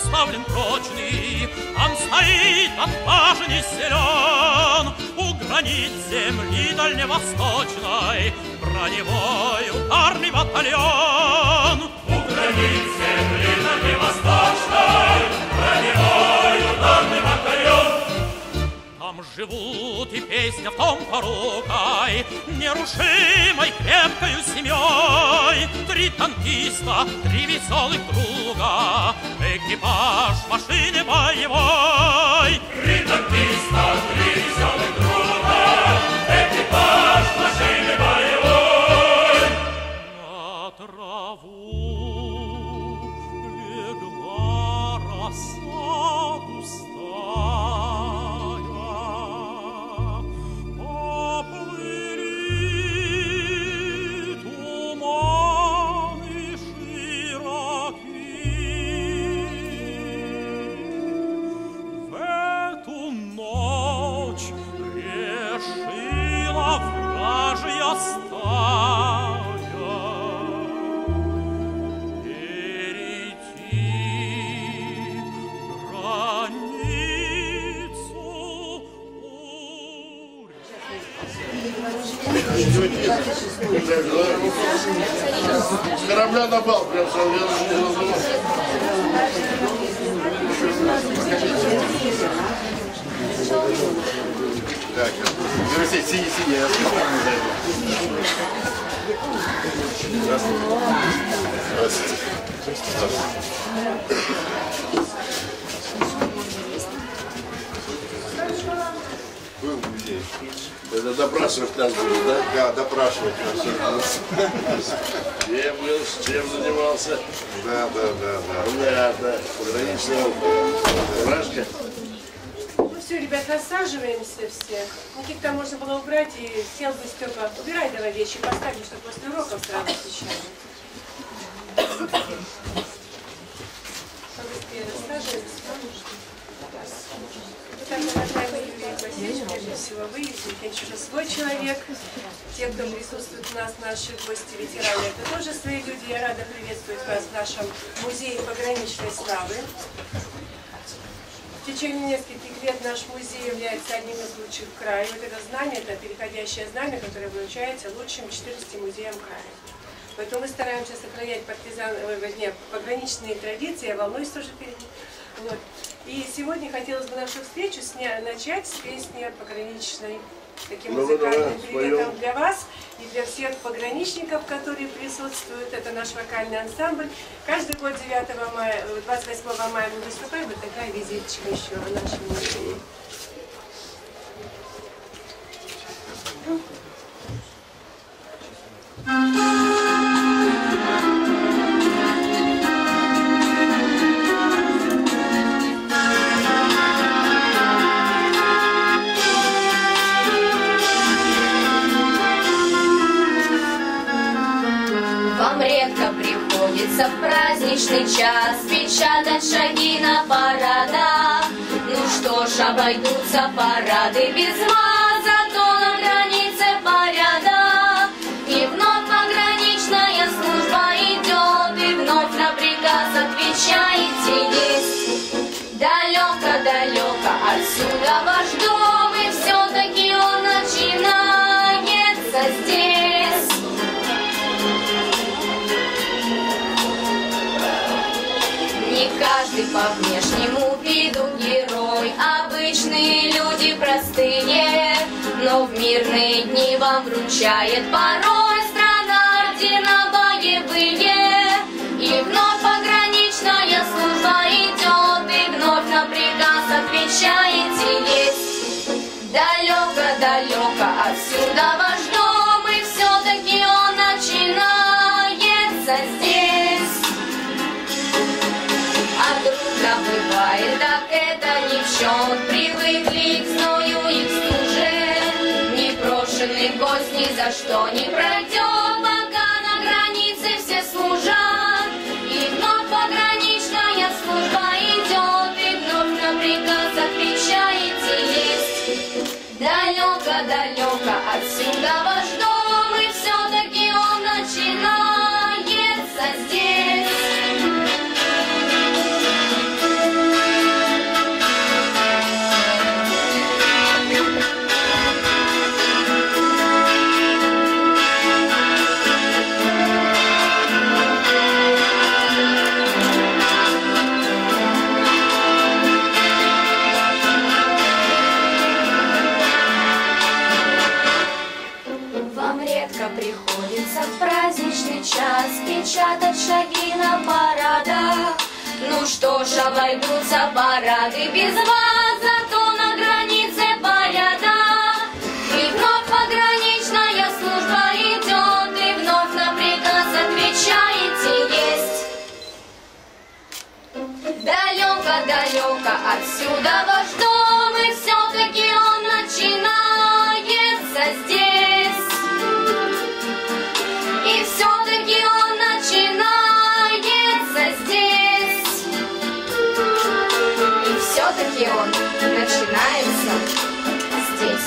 поставлен прочный, там стоит отважен и силен. У границ земли дальневосточной броневой ударный батальон. У границ земли дальневосточной броневой ударный батальон. Там живут и песня в том порукой, нерушимой крепкою семьей. 3 танкиста, 3 веселых друга, экипаж машины боевой. 3 танкиста, 3 веселых друга, экипаж машины боевой. На траву легла роса густая. С корабля на бал прям сразу, я даже не называл. Так, сиди, я специально зайду. Здравствуйте. Был музей. Это допрашивать нас будет, да? Да, допрашивать нас. Где был, с чем занимался? Да. Понятно. Пограничная Рашка. Ну все, ребят, рассаживаемся все. Никита можно было убрать и сел бы Степа. Убирай давай вещи, поставим, чтобы после уроков сразу встречали. Побыстрее рассаживаемся. Прежде всего выяснить, конечно же, свой человек. Те, кто присутствует у нас, наши гости, ветераны, это тоже свои люди. Я рада приветствовать вас в нашем музее пограничной славы. В течение нескольких лет наш музей является одним из лучших в крае. Вот это знамя, это переходящее знамя, которое вручается лучшим 14 музеям края. Поэтому мы стараемся сохранять пограничные традиции, я волнуюсь тоже перед ним. Вот. И сегодня хотелось бы нашу встречу начать с песни пограничной, таким музыкальным приветом для вас и для всех пограничников, которые присутствуют. Это наш вокальный ансамбль. Каждый год 9 мая, 28 мая мы выступаем. Вот такая визиточка еще в нашем музее. В праздничный час печатать шаги на парадах. Ну что ж, обойдутся парады без вас, зато на границе порядок. И вновь пограничная служба идет, и вновь на приказ отвечаете есть. Далеко-далеко отсюда ваш дом, и все-таки он начинается здесь. Каждый по внешнему виду герой, обычные люди простые, но в мирные дни вам вручает порой страна ордена боевые. И вновь пограничная служба идет, и вновь на приказ отвечаете есть. Далеко-далеко отсюда ваш дом, и все-таки он начинается здесь. Бывает, так это ни в чем. Привыкли к зною и к стуже. Непрошенный гость ни за что не пройдет, пока на границе все служат. И вновь пограничная служба идет, и вновь на приказ отвечаете есть. Далеко-далеко отсюда ваш дом, и все-таки он начинается здесь. ж обойдутся парады без вас, зато на границе порядок. И вновь пограничная служба идет, и вновь на приказ отвечаете есть. Далеко-далеко отсюда ваш дом, и все-таки он начинается здесь. И все-таки он начинается здесь. И все-таки он начинается здесь.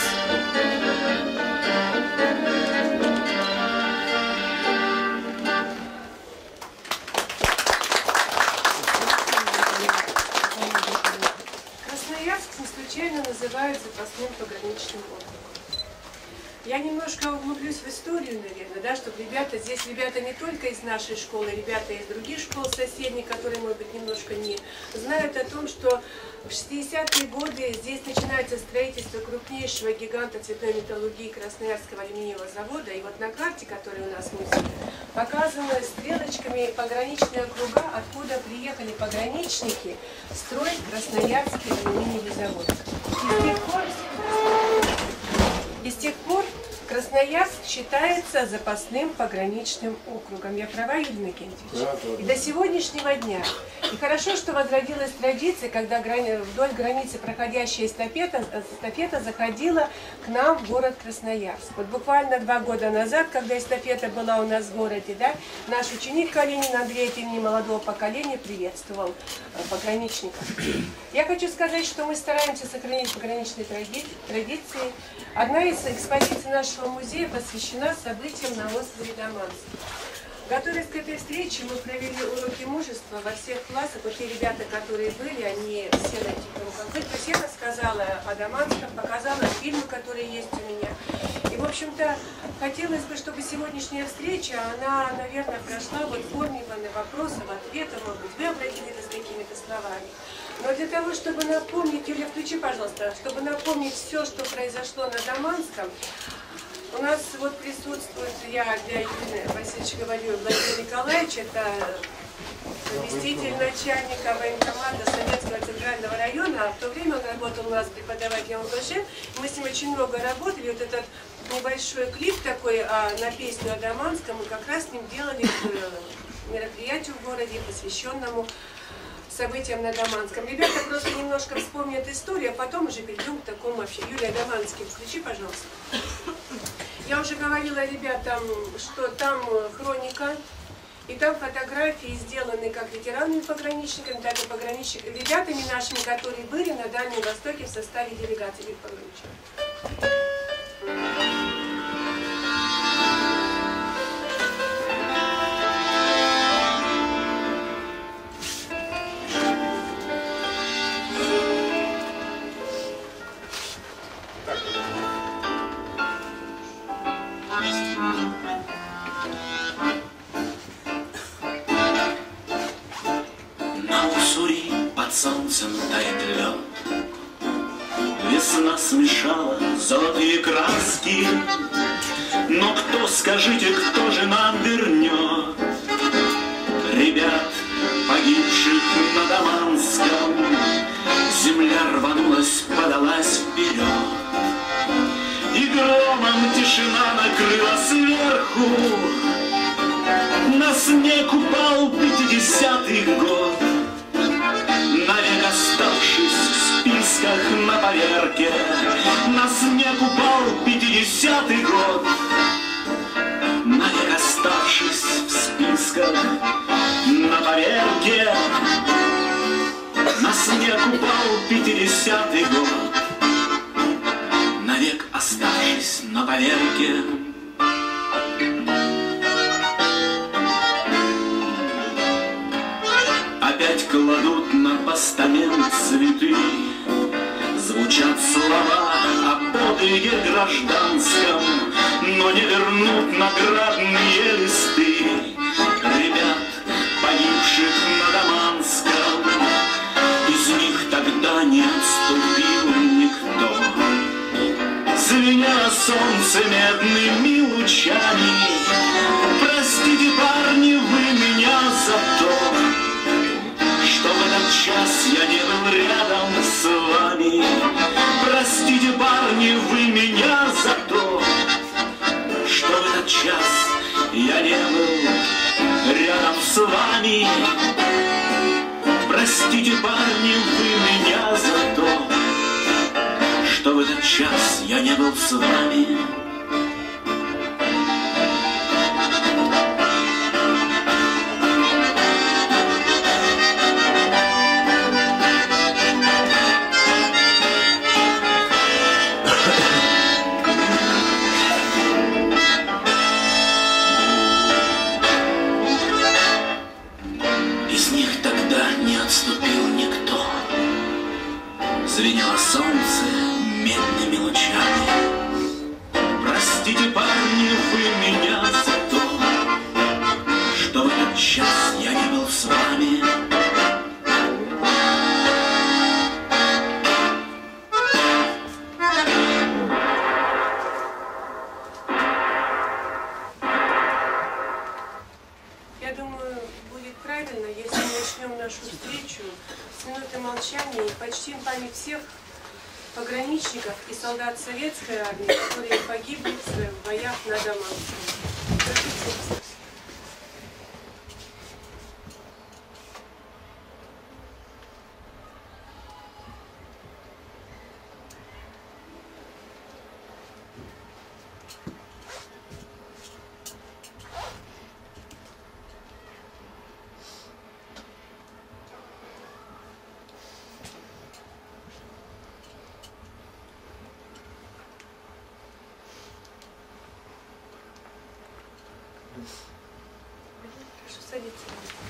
Красноярск не случайно называют запасным пограничным округом. Я немножко углублюсь в историю, наверное, да, чтобы ребята не только из нашей школы, ребята из других школ соседних, которые, может быть, немножко не знают о том, что в 60-е годы здесь начинается строительство крупнейшего гиганта цветной металлургии Красноярского алюминиевого завода. И вот на карте, которая у нас в музее, показаны стрелочками пограничные округа, откуда приехали пограничники строить Красноярский алюминиевый завод. И с тех пор Красноярск считается запасным пограничным округом. Я права, Юрий Иннокентьевич? Да. И до сегодняшнего дня. И хорошо, что возродилась традиция, когда вдоль границы проходящая эстафета заходила к нам в город Красноярск. Вот буквально 2 года назад, когда эстафета была у нас в городе, да, наш ученик Калинин Андрей от имени молодого поколения приветствовал пограничников. Я хочу сказать, что мы стараемся сохранить пограничные традиции. Одна из экспозиций нашего музея посвящена событиям на острове Даманск. Готовясь к этой встрече, мы провели уроки мужества во всех классах. Вот те ребята, которые были, они все на этих уроках. Все рассказала о Даманском, показала фильмы, которые есть у меня. И, в общем-то, хотелось бы, чтобы сегодняшняя встреча, она, наверное, прошла вот в форме вопросов, ответов, может быть, вы обратились с какими-то словами. Но для того, чтобы напомнить, Юля, включи, пожалуйста, чтобы напомнить все, что произошло на Даманском, у нас вот присутствует, я для Юрия Васильевича говорю, Владимир Николаевич, это заместитель начальника военкомата Советского центрального района, а в то время он работал у нас преподавателем ЛГЖ, мы с ним очень много работали, вот этот небольшой клип такой на песню о Даманском, мы как раз с ним делали мероприятию в городе, посвященному событиям на Даманском. Ребята просто немножко вспомнят историю, а потом уже перейдем к такому вообще. Юлия Даманский, включи, пожалуйста. Я уже говорила ребятам, что там хроника, и там фотографии сделаны как ветеранами пограничниками, так и ребятами нашими, которые были на Дальнем Востоке в составе делегации пограничников. Солнцем тает лед, весна смешала золотые краски, но кто, скажите, кто же нам вернет ребят, погибших на Даманском? Земля рванулась, подалась вперед, и громом тишина накрыла сверху. На снег упал 50-й год, навек оставшись в списках на поверке. На снег упал 50-й год, навек оставшись в списках на поверке. На снег упал 50-й год, навек оставшись на поверке. Опять кладут на постамент цветы, звучат слова о подвиге гражданском, но не вернут наградные листы ребят, погибших на Даманском. Из них тогда не отступил никто. Звеня солнце медными лучами, простите, парни, вы меня за то, что в этот час Простите, парни, вы меня за то, что в этот час я не был с вами. Из них тогда не отступил никто. Звенело солнце медными лучами. Простите, парни, вы меня за то, что в этот час я не был с вами. Я думаю, будет правильно, если мы начнем нашу встречу с минуты молчания и почтим память всех пограничников и солдат советской армии, которые погибли в боях на Даманском. Прошу садиться.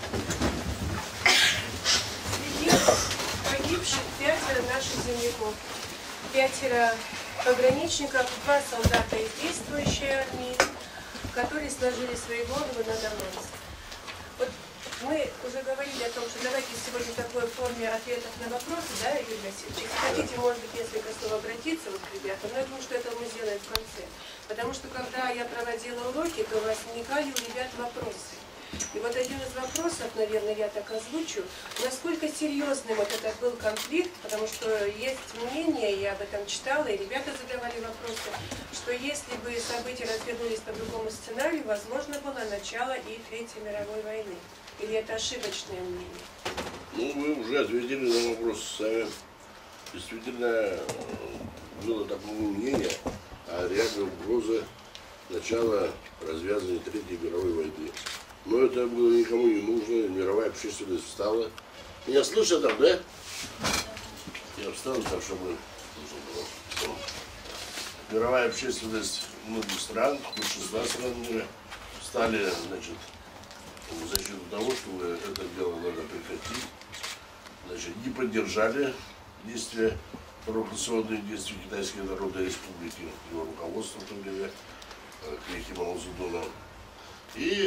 Среди погибших 5 наших земляков, 5 пограничников, 2 солдата из действующей армии, которые сложили свои головы на Даманск. Вот мы уже говорили о том, что давайте сегодня в такой форме ответов на вопросы, да, Юрий Васильевич? Если хотите, может быть, несколько слов обратиться вот к ребятам, но я думаю, что это мы сделаем в конце. Потому что, когда я проводила уроки, то возникали у ребят вопросы. И вот один из вопросов, наверное, я так озвучу, насколько серьезным вот этот был конфликт, потому что есть мнение, я об этом читала, и ребята задавали вопросы, что если бы события развернулись по другому сценарию, возможно было начало и Третьей мировой войны. Или это ошибочное мнение? Ну, вы уже ответили на вопрос сами. Действительно, было такое мнение о реальной угрозе начала развязывания Третьей мировой войны. Но это было никому не нужно, мировая общественность встала. Меня слышат там, да? Я встал так, чтобы слышно было. Мировая общественность многих стран, большинства стран мира, встали, значит, в защиту того, что это дело надо прекратить. Значит, не поддержали действия, провокационные действия Китайской Народной Республики, его руководства в то время, Ким Ир Сена. И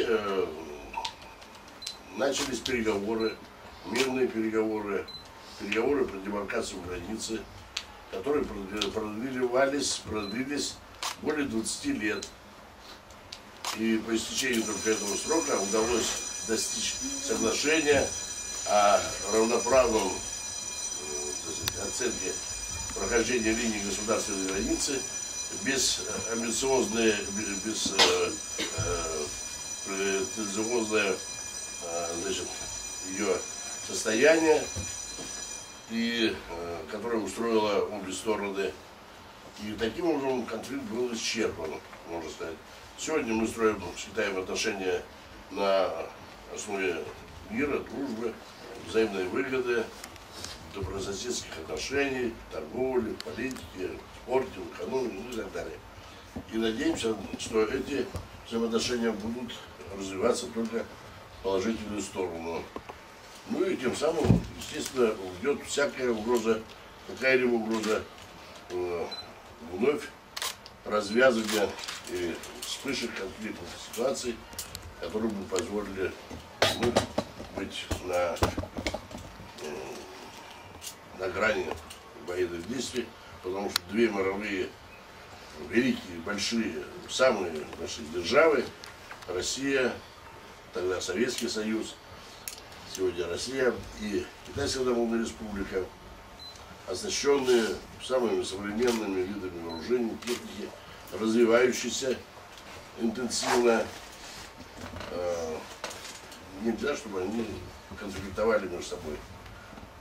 начались переговоры, мирные переговоры, переговоры по демаркации границы, которые продлились более 20 лет. И по истечению только этого срока удалось достичь соглашения о равноправном оценке прохождения линии государственной границы без амбициозной, без претенциозное, значит, ее состояние, и которое устроило обе стороны. И таким образом конфликт был исчерпан, можно сказать. Сегодня мы считаем отношения на основе мира, дружбы, взаимной выгоды, добрососедских отношений, торговли, политики, спорте, экономике, ну и так далее. И надеемся, что эти взаимоотношения будут развиваться только в положительную сторону. Ну и тем самым, естественно, уйдет всякая угроза, какая-либо угроза вновь развязывания и вспышек конфликтных ситуаций, которые бы позволили быть на грани военных действий, потому что две мировые, великие, большие, самые большие державы, Россия, тогда Советский Союз, сегодня Россия и Китайская Народная Республика, оснащенные самыми современными видами вооружений, техники, развивающиеся интенсивно. Нельзя, чтобы они конфликтовали между собой.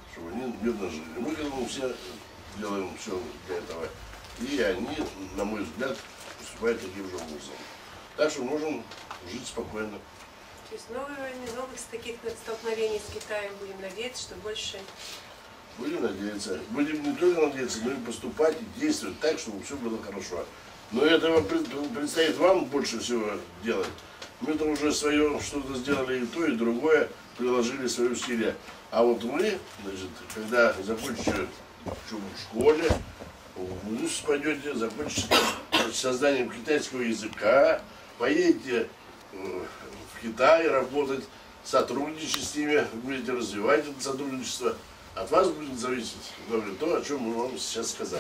мирно жили. Мы делаем все для этого. И они, на мой взгляд, поступают таким же образом. Так что можем жить спокойно. То есть новых таких столкновений с Китаем будем надеяться, что больше... Будем надеяться. Будем не только надеяться, но и поступать и действовать так, чтобы все было хорошо. Но это предстоит вам больше всего делать. Мы-то уже свое что-то сделали и то, и другое, приложили свои усилия. А вот вы, значит, когда закончите в школе, в вуз пойдете, закончите созданием китайского языка, поедете в Китай работать, сотрудничать с ними, будете развивать это сотрудничество. От вас будет зависеть то, о чем мы вам сейчас сказали.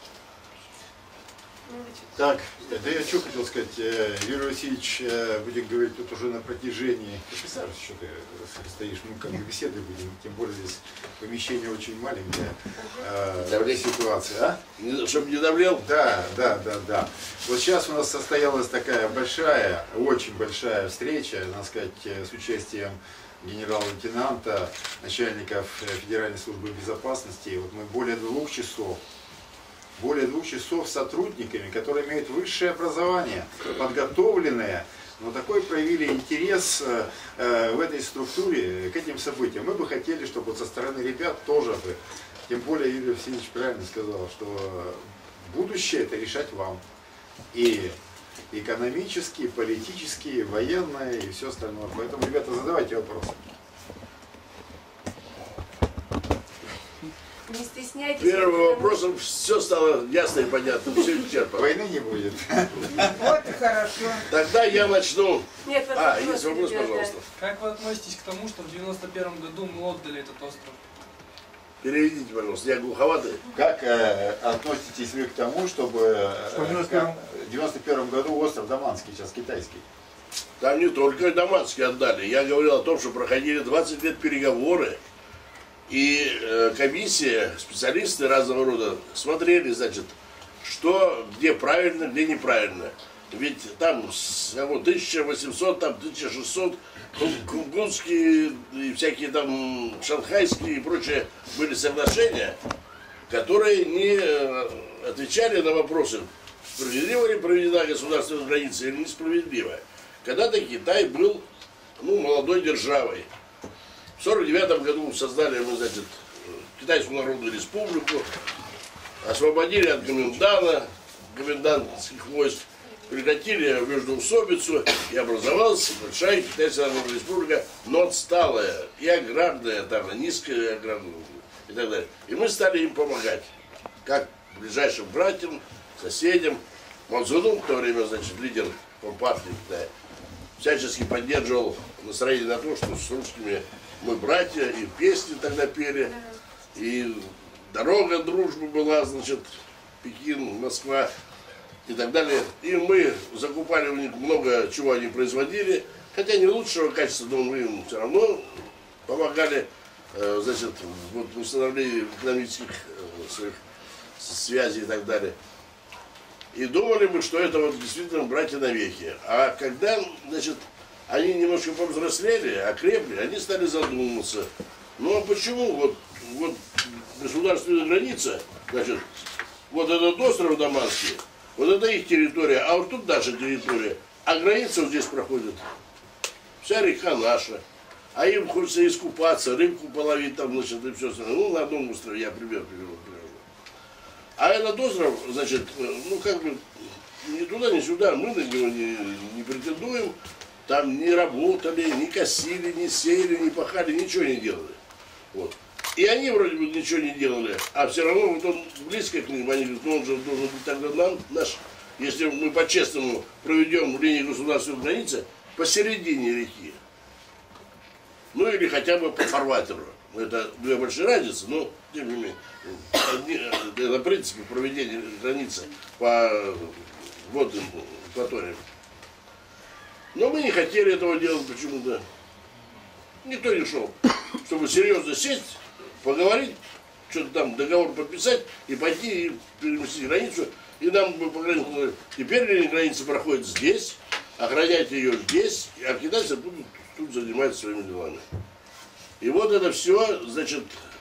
Так, да я что хотел сказать, Юрий Васильевич, будем говорить тут уже на протяжении, ты представляешь, что ты стоишь, мы как бы беседы будем, тем более здесь помещение очень маленькое, ситуация, а? Чтобы не давлел? Да. Вот сейчас у нас состоялась такая большая, очень большая встреча, надо сказать, с участием генерал-лейтенанта, начальников Федеральной службы безопасности. Вот мы более двух часов с сотрудниками, которые имеют высшее образование, подготовленные, но такой проявили интерес в этой структуре к этим событиям. Мы бы хотели, чтобы вот со стороны ребят тоже бы, тем более Юрий Васильевич правильно сказал, что будущее это решать вам. И экономически, и политически, и военное, и все остальное. Поэтому, ребята, задавайте вопросы. Не стесняйтесь. Первым вопросом все стало ясно и понятно. Все исчерпано. Войны не будет. Вот и хорошо. Тогда я начну. Нет, есть вопрос, пожалуйста. Как вы относитесь к тому, что в 91 году мы отдали этот остров? Переведите, пожалуйста, я глуховатый. Как относитесь вы к тому, чтобы в 91 году остров Даманский, сейчас китайский? Там не только Даманский отдали. Я говорил о том, что проходили 20 лет переговоры. И комиссия, специалисты разного рода смотрели, значит, что, где правильно, где неправильно. Ведь там 1800, там 1600, кунгунские и всякие там шанхайские и прочие были соглашения, которые не отвечали на вопросы, справедливо ли проведена государственная граница или несправедливо. Когда-то Китай был молодой державой. В 1949 году создали мы, значит, Китайскую Народную Республику, освободили от комендантских войск, прекратили междоусобицу, и образовалась большая Китайская Народная Республика, но отсталая и аграрная, там, низкая аграрная и так далее. И мы стали им помогать, как ближайшим братьям, соседям. Мао Цзэдун в то время, значит, лидер Компартии Китая, всячески поддерживал настроение на то, что с русскими мы братья, и песни тогда пели, и дорога дружбы была, значит, Пекин, Москва и так далее. И мы закупали у них много чего они производили, хотя не лучшего качества, но мы им все равно помогали, значит, вот в установлении экономических своих связей и так далее. И думали мы, что это вот действительно братья навеки. А когда, значит, они немножко повзрослели, окрепли, они стали задумываться. Ну а почему вот государственная граница, значит, вот этот остров Даманский, вот это их территория, а вот тут наша территория, а граница вот здесь проходит. Вся река наша. А им хочется искупаться, рыбку половить там, значит, и все остальное. Ну, на одном острове, я пример привожу. А этот остров, значит, как бы ни туда, ни сюда, мы на него не претендуем. Там не работали, не косили, не сеяли, не пахали, ничего не делали. Вот. И они вроде бы ничего не делали, а все равно вот он близко к ним, они говорят, он же должен быть тогда нам, наш, если мы по-честному проведем линию государственной границы посередине реки. Ну или хотя бы по фарватеру. Это две большие разницы, но тем не менее. Это в принципе проведение границы по водным акваториям. Но мы не хотели этого делать почему-то. Никто не шел, чтобы серьезно сесть, поговорить, что-то там, договор подписать и пойти и переместить границу. И нам бы по границе говорили, теперь линия границы проходит здесь, охраняйте ее здесь, а китайцы будут тут заниматься своими делами. И вот это все, значит,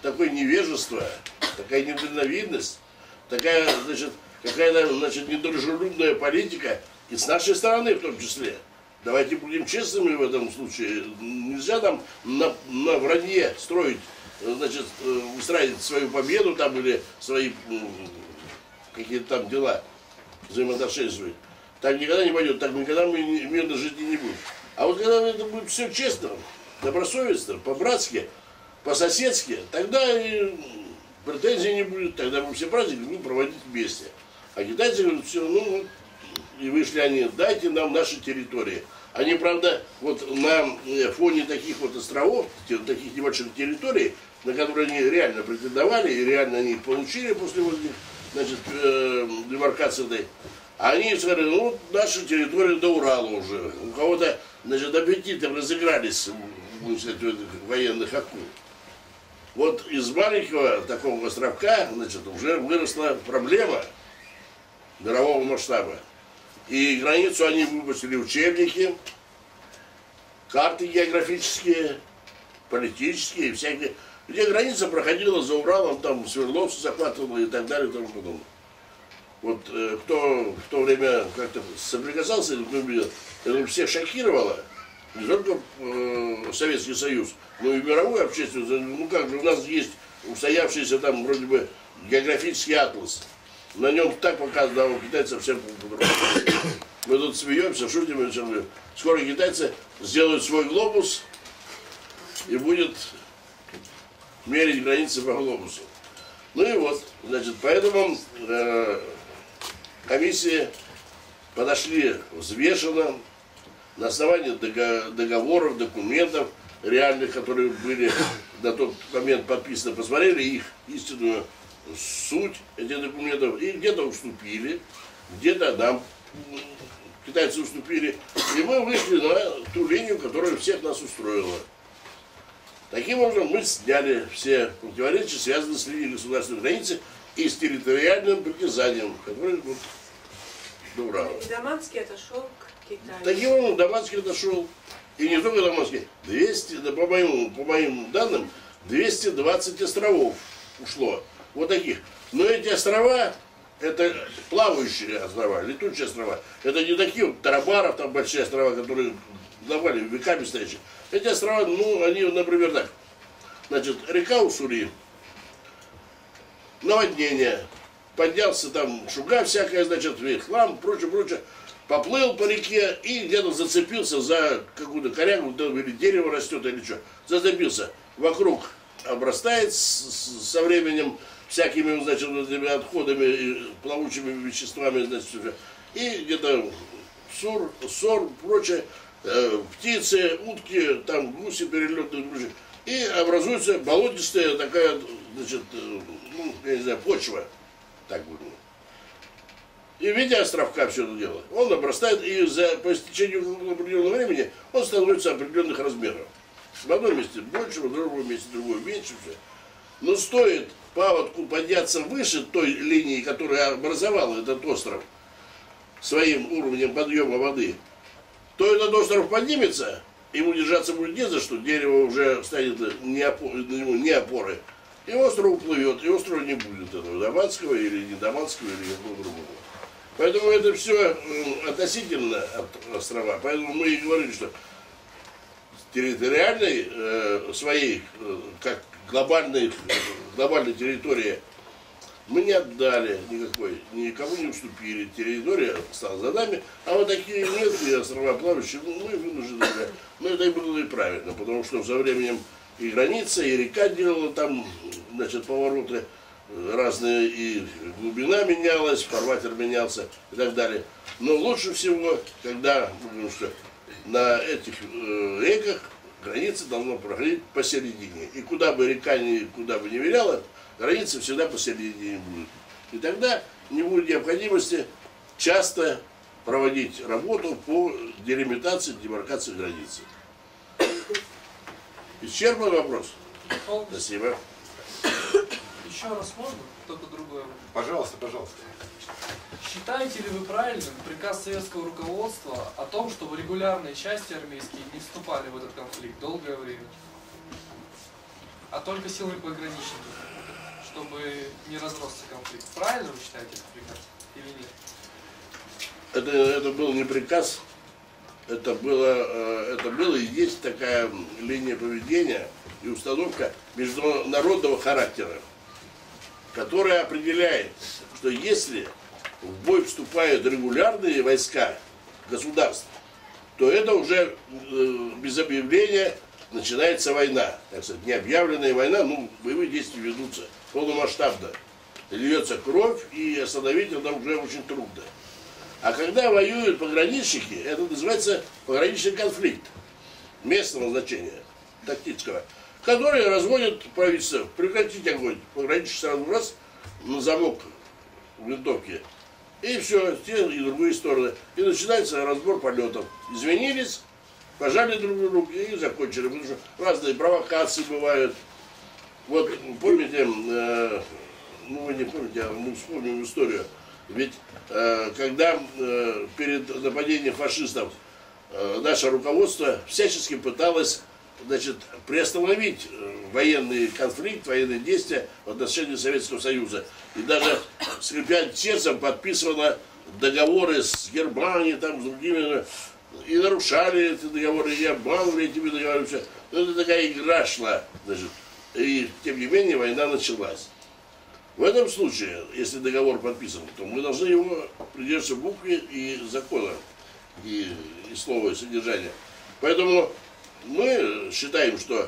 такое невежество, такая недальновидность, такая, значит, какая-то, значит, недружелюбная политика, и с нашей стороны в том числе. Давайте будем честными в этом случае. Нельзя там на вранье строить, значит, устраивать свою победу там или свои какие-то там дела, взаимоотношения свои. Так никогда не пойдет, так никогда мы мирно жить и не будем. А вот когда это будет все честно, добросовестно, по-братски, по-соседски, тогда и претензий не будет, тогда мы все праздники будем проводить вместе. А китайцы говорят, все, ну, и вышли они, дайте нам наши территории. Они, правда, вот на фоне таких вот островов, таких небольших территорий, на которые они реально претендовали, и реально они их получили после вот, значит, демаркации этой, они сказали, ну, наша территория до Урала уже. У кого-то, значит, аппетиты разыгрались, будем сказать, военных акул. Вот из маленького такого островка, значит, уже выросла проблема мирового масштаба. И границу они выпустили учебники, карты географические, политические, всякие, где граница проходила за Уралом, там Свердловск захватывала и так далее и тому подобное. Вот кто в то время как-то соприкасался, это всех шокировало, не только Советский Союз, но и мировую общественность. Ну как же, у нас есть устоявшийся там вроде бы географический атлас. На нем так показано, а у китайцев всем по-другому. Мы тут смеемся, шутим, скоро китайцы сделают свой глобус и будет мерить границы по глобусу. Ну и вот, значит, поэтому комиссии подошли взвешенно, на основании договоров, документов реальных, которые были на тот момент подписаны, посмотрели их истинную суть этих документов и где-то уступили, где-то нам китайцы уступили, и мы вышли на ту линию, которая всех нас устроила. Таким образом, мы сняли все противоречия, связанные с линией государственной границы и с территориальным притязанием, которое вот, до Урала. И Даманский отошел к Китаю. Таким образом, Даманский отошел. И не только Даманский. 200, да, по моим данным, 220 островов ушло. Вот таких. Но эти острова, это плавающие острова, летучие острова. Это не такие вот Тарабаров, там большие острова, которые давали веками стоящие. Эти острова, ну, они, например, так. Значит, река Уссури, наводнение, поднялся там шуга всякая, значит, хлам, прочее, поплыл по реке и где-то зацепился за какую-то корягу, или дерево растет, или что. Зацепился. Вокруг обрастает со временем всякими, значит, отходами, плавучими веществами, значит, и где-то сор, прочее, птицы, утки, там гуси перелетные, и образуется болотистая такая, значит, ну, я не знаю, почва, так будем. И в виде островка все это дело. Он обрастает, и по истечению определенного времени он становится определенных размеров. В одном месте больше, в другом месте другое меньше, все. Но стоит паводку подняться выше той линии, которая образовала этот остров своим уровнем подъема воды, то этот остров поднимется, ему держаться будет не за что, дерево уже станет не опоры, и остров уплывет, и острова не будет этого Даманского или не Даманского или какого другого. Поэтому это все относительно от острова. Поэтому мы и говорили, что территориальной своей, как глобальной территории мы не отдали никакой, никому не уступили. Территория стала за нами, а вот такие мелкие острова плавающие, мы вынуждены. Но это и было и правильно, потому что со временем и граница, и река делала там, значит, повороты разные, и глубина менялась, фарватер менялся и так далее. Но лучше всего, когда, потому что на этих реках граница должна проходить посередине. И куда бы река куда бы не виляла, граница всегда посередине будет. И тогда не будет необходимости часто проводить работу по делимитации, демаркации границы. Исчерпан вопрос? Спасибо. Еще раз можно? Кто-то другой. Пожалуйста, пожалуйста. Считаете ли вы правильным приказ советского руководства о том, чтобы регулярные части армейские не вступали в этот конфликт долгое время? а только силами пограничников, чтобы не разросся конфликт. Правильно вы считаете этот приказ или нет? Это был не приказ, это было и есть такая линия поведения и установка международного характера, которая определяет, что если в бой вступают регулярные войска государств, то это уже без объявления начинается война. Так сказать, необъявленная война, боевые действия ведутся полномасштабно. Льется кровь, и остановить это уже очень трудно. А когда воюют пограничники, это называется пограничный конфликт местного значения, тактического, которые разводят правительство, прекратить огонь. Пограничник сразу раз на замок винтовки. И все, те и другие стороны. И начинается разбор полетов. Извинились, пожали друг другу и закончили. Потому что разные провокации бывают. Вот помните, вы не помните, а мы вспомним историю. Ведь когда перед нападением фашистов наше руководство всячески пыталось, приостановить военный конфликт, военные действия в отношении Советского Союза. И даже, скрипя сердцем, подписывало договоры с Германией, там, с другими, и нарушали эти договоры, и обманывали этими договорами. Это такая игра шла, и тем не менее война началась. В этом случае, если договор подписан, то мы должны его придерживаться букве и закона, и слова, и содержания. Поэтому мы считаем, что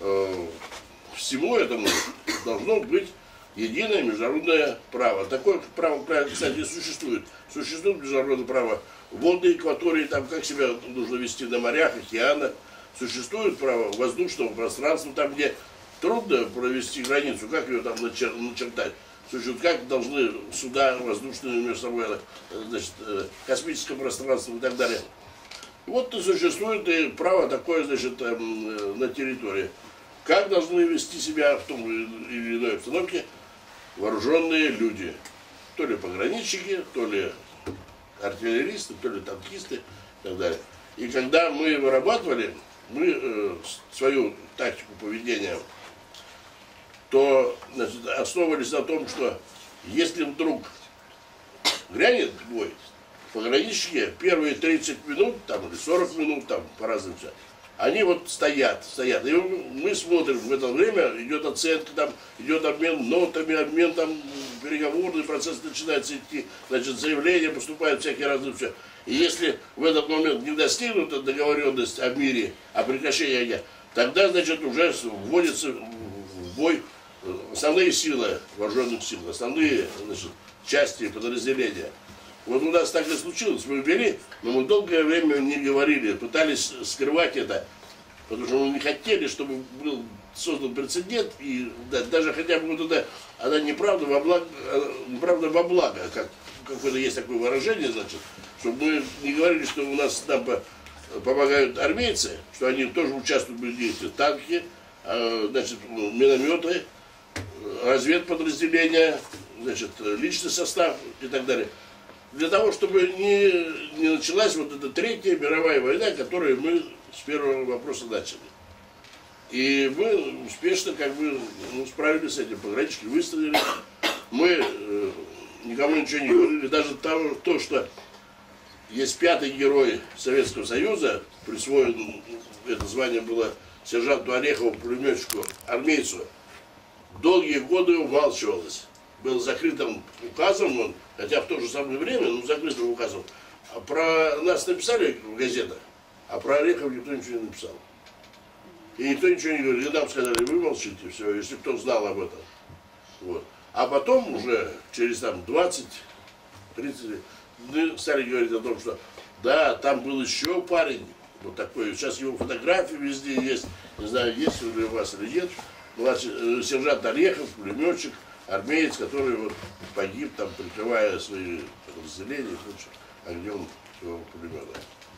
всему этому должно быть единое международное право. Такое право, кстати, существует. Существует международное право водной акватории, там как себя нужно вести на морях, океанах. Существует право воздушного пространства, там, где трудно провести границу, как ее там начертать. Существует, как должны суда воздушные между собой, космическое пространство и так далее. Вот и существует и право такое, на территории. Как должны вести себя в том или иной обстановке вооруженные люди. То ли пограничники, то ли артиллеристы, то ли танкисты и так далее. И когда мы вырабатывали свою тактику поведения, то основывались на том, что если вдруг грянет бой, пограничники первые 30 минут там, или 40 минут, там, по-разному все, они вот стоят. И мы смотрим, в это время идет оценка, там, идет обмен нотами, обмен, там, переговорный процесс начинается идти, заявления поступают всякие разные все. И если в этот момент не достигнута договоренность о мире, о прекращении огня, тогда, уже вводятся в бой основные силы вооруженных сил, основные, части, подразделения. Вот у нас так и случилось, мы ввели, но мы долгое время не говорили, пытались скрывать это, потому что мы не хотели, чтобы был создан прецедент, и даже хотя бы вот это, она неправда во благо, как какое-то есть такое выражение, чтобы мы не говорили, что у нас там помогают армейцы, что они тоже участвуют в действиях, танки, минометы, разведподразделения, личный состав и так далее. Для того, чтобы не началась вот эта Третья мировая война, которую мы с первого вопроса начали. И мы успешно справились с этим, пограничники выстрелили. Мы никому ничего не говорили. Даже то, что есть 5-й герой Советского Союза, присвоено это звание было сержанту Орехову, пулеметчику, армейцу, долгие годы умалчивалось. Был закрытым указом, хотя в то же самое время, закрытым указом. А про нас написали в газетах, а про Орехова никто ничего не написал. И никто ничего не говорил. И нам сказали, вы молчите, все, если кто знал об этом. Вот. А потом уже через 20-30 лет мы стали говорить о том, что да, там был еще парень, вот такой, сейчас его фотографии везде есть, не знаю, есть ли у вас или нет, сержант Орехов, пулеметчик, армеец, который погиб, там, прикрывая свои подразделения огнем своего пулемета.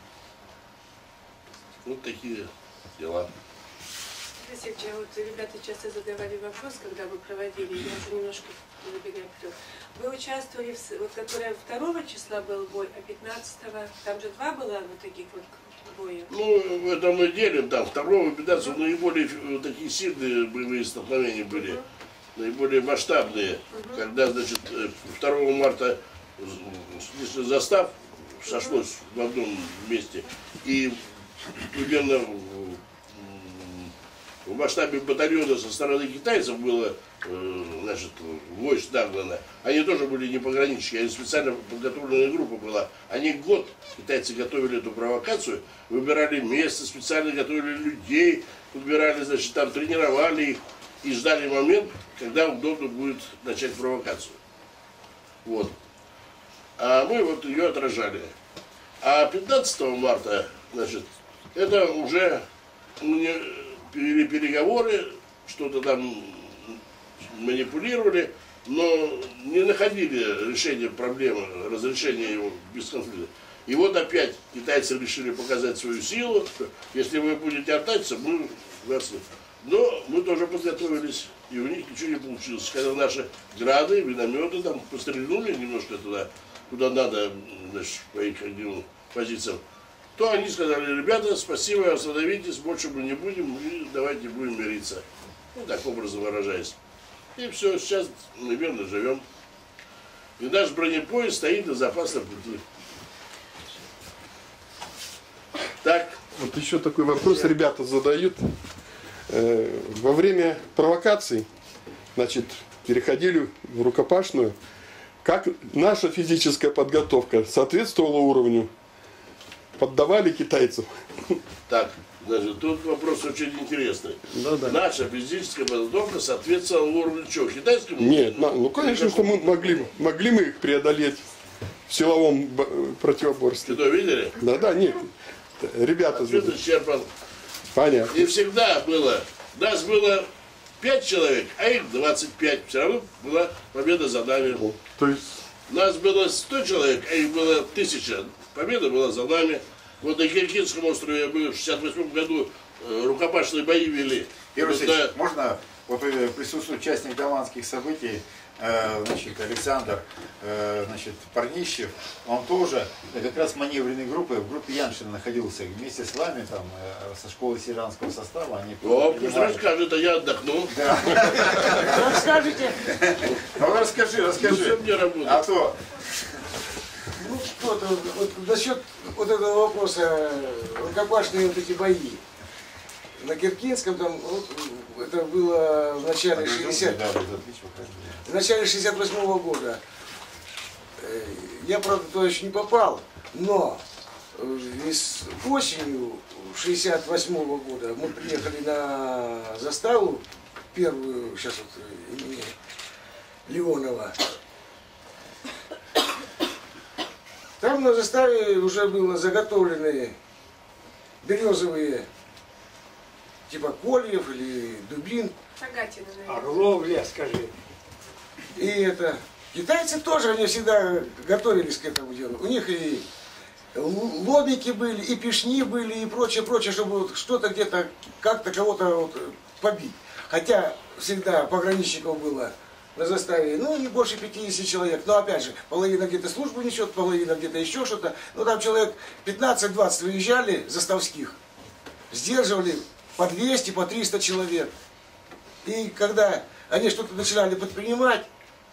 Вот такие дела. Алексей, вот ребята часто задавали вопрос, когда вы проводили, я уже немножко забегаю вперед. Вы участвовали, которое 2 числа был бой, а 15-го, там же 2 было вот таких вот бою? Ну, в этом мы делим, там, 2-го 15-го наиболее такие сильные боевые столкновения были, наиболее масштабные, когда, значит, 2 марта застав сошлось в одном месте, и примерно в масштабе батальона со стороны китайцев было, значит, войск нагнано. Они тоже были не пограничники, они специально подготовленная группа была. Они год, китайцы, готовили эту провокацию, выбирали место, специально готовили людей, выбирали, значит, там тренировали их и ждали момент, когда удобно будет начать провокацию. Вот. А мы вот ее отражали. А 15 марта, значит, это уже переговоры, что-то там манипулировали, но не находили решения проблемы, разрешения его без конфликта. И вот опять китайцы решили показать свою силу, что если вы будете отдаться, мы вас... Но мы тоже подготовились, и у них ничего не получилось. Когда наши грады, минометы там пострельнули немножко туда, куда надо, значит, по их позициям, то они сказали: ребята, спасибо, остановитесь, больше мы не будем, и давайте будем мириться. Ну, так образом выражаясь. И все, сейчас мы мирно живем. И наш бронепоезд стоит на запасном пути. Так. Вот еще такой вопрос ребята задают. Во время провокаций, значит, переходили в рукопашную. Как наша физическая подготовка соответствовала уровню? Поддавали китайцев? Так, значит, тут вопрос очень интересный. Да. Наша физическая подготовка соответствовала уровню чего? Китайскому? Нет, ну конечно, что мы могли мы их преодолеть в силовом противоборстве. Вы то видели? Да, нет. Ребята Ответ исчерпан. Понятно. И всегда было, нас было 5 человек, а их 25. Все равно была победа за нами. То есть... Нас было 100 человек, а их было 1000. Победа была за нами. Вот на Киргизском острове мы в 68 году рукопашные бои вели. Юрий Васильевич, можно, вот присутствует участник голландских событий, значит, Александр, значит, Парнищев, он тоже как раз в маневренной группе, в группе Яншина находился вместе с вами, там, со школы сержантского состава. Они пусть расскажет, а я отдохну. Да. Расскажите. Ну расскажи. Ну, все мне работает. А то. Ну что-то, вот насчет вот этого вопроса, рукопашные вот эти бои. На Киркинском там, вот, это было в начале 68-го года. Я, правда, туда еще не попал, но осенью 68-го года мы приехали на заставу, первую, сейчас вот имени Леонова. Там на заставе уже было заготовлены березовые, типа кольев или дубин. Рогатина, наверное. Орловля, скажи. И это... Китайцы тоже, они всегда готовились к этому делу. У них и лобики были, и пешни были, и прочее, чтобы вот что-то где-то, как-то кого-то вот побить. Хотя всегда пограничников было на заставе, ну, не больше 50 человек. Но опять же, половина где-то службу несет, половина где-то еще что-то. Ну, там человек 15-20 выезжали заставских, сдерживали по 200, по 300 человек. И когда они что-то начинали предпринимать,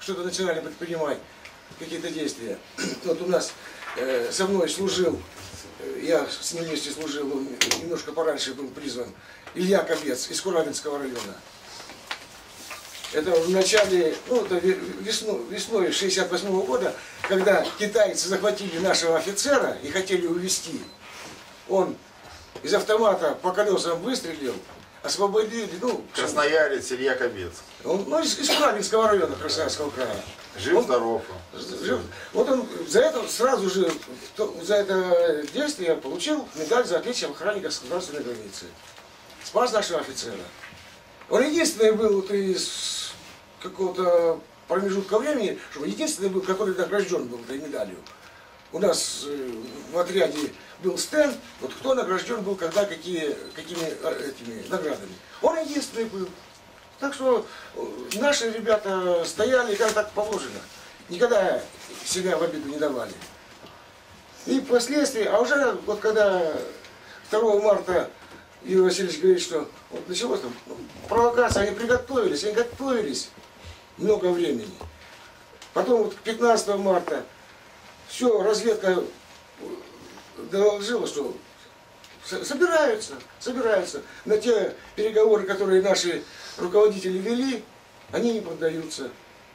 какие-то действия. Вот у нас со мной служил, я с ним вместе служил, он немножко пораньше был призван, Илья Кобец из Куравинского района. Это в начале, ну, это весной 68-го года, когда китайцы захватили нашего офицера и хотели увезти. Он из автомата по колесам выстрелил, освободили, ну... Красноярец Илья Кобец. Он, ну, из Куравинского района Красноярского края. Жив-здоров. Вот он за это сразу же, за это действие получил медаль за отличие в охране государственной границы. Спас нашего офицера. Он единственный был вот из какого-то промежутка времени, что единственный был, который награжден был этой медалью. У нас в отряде был стенд, вот кто награжден был, когда, какими этими наградами. Он единственный был. Так что наши ребята стояли, как так положено. Никогда себя в обиду не давали. И впоследствии, а уже вот когда 2 марта Юрий Васильевич говорит, что вот началось там провокация, они готовились много времени. Потом вот 15 марта все, разведка доложила, что собираются. На те переговоры, которые наши руководители вели, они не поддаются.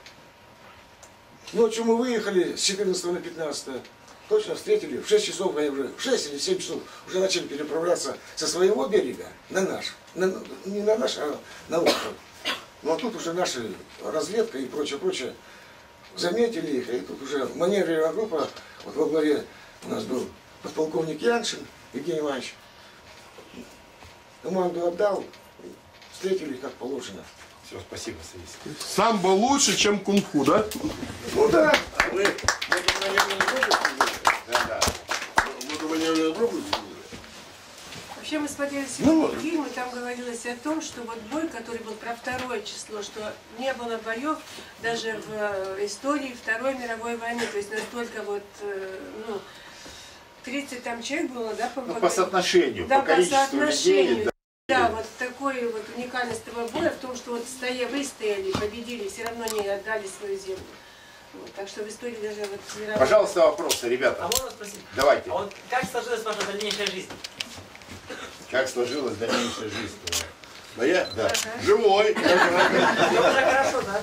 Ночью мы выехали с 14 на 15, точно встретили, в 6 часов, они уже, в 6 или 7 часов уже начали переправляться со своего берега на наш. Не на наш, а на остров. Ну а тут уже наша разведка и прочее заметили их, и тут уже маневренная группа, вот во главе у нас был подполковник Яншин Евгений Иванович, команду отдал, встретили их как положено. Все, спасибо, Сергей. Самбо лучше, чем кунг-фу, да? Ну да. Вы маневренную группу? Вообще мы смотрели сегодня фильм, и там говорилось о том, что вот бой, который был про 2 число, что не было боев даже в истории Второй мировой войны. То есть настолько вот, 30 там человек было, да, по соотношению, да, по количеству людей. Да, вот такой вот уникальность этого боя в том, что вот выстояли, победили, все равно не отдали свою землю. Вот, так что в истории даже вот мировой... Пожалуйста, вопросы, ребята. А можно спросить? Давайте. А вот как сложилась ваша дальнейшая жизнь? Как сложилась дальнейшая жизнь? Моя? Да. Живой. Ну, уже хорошо, да?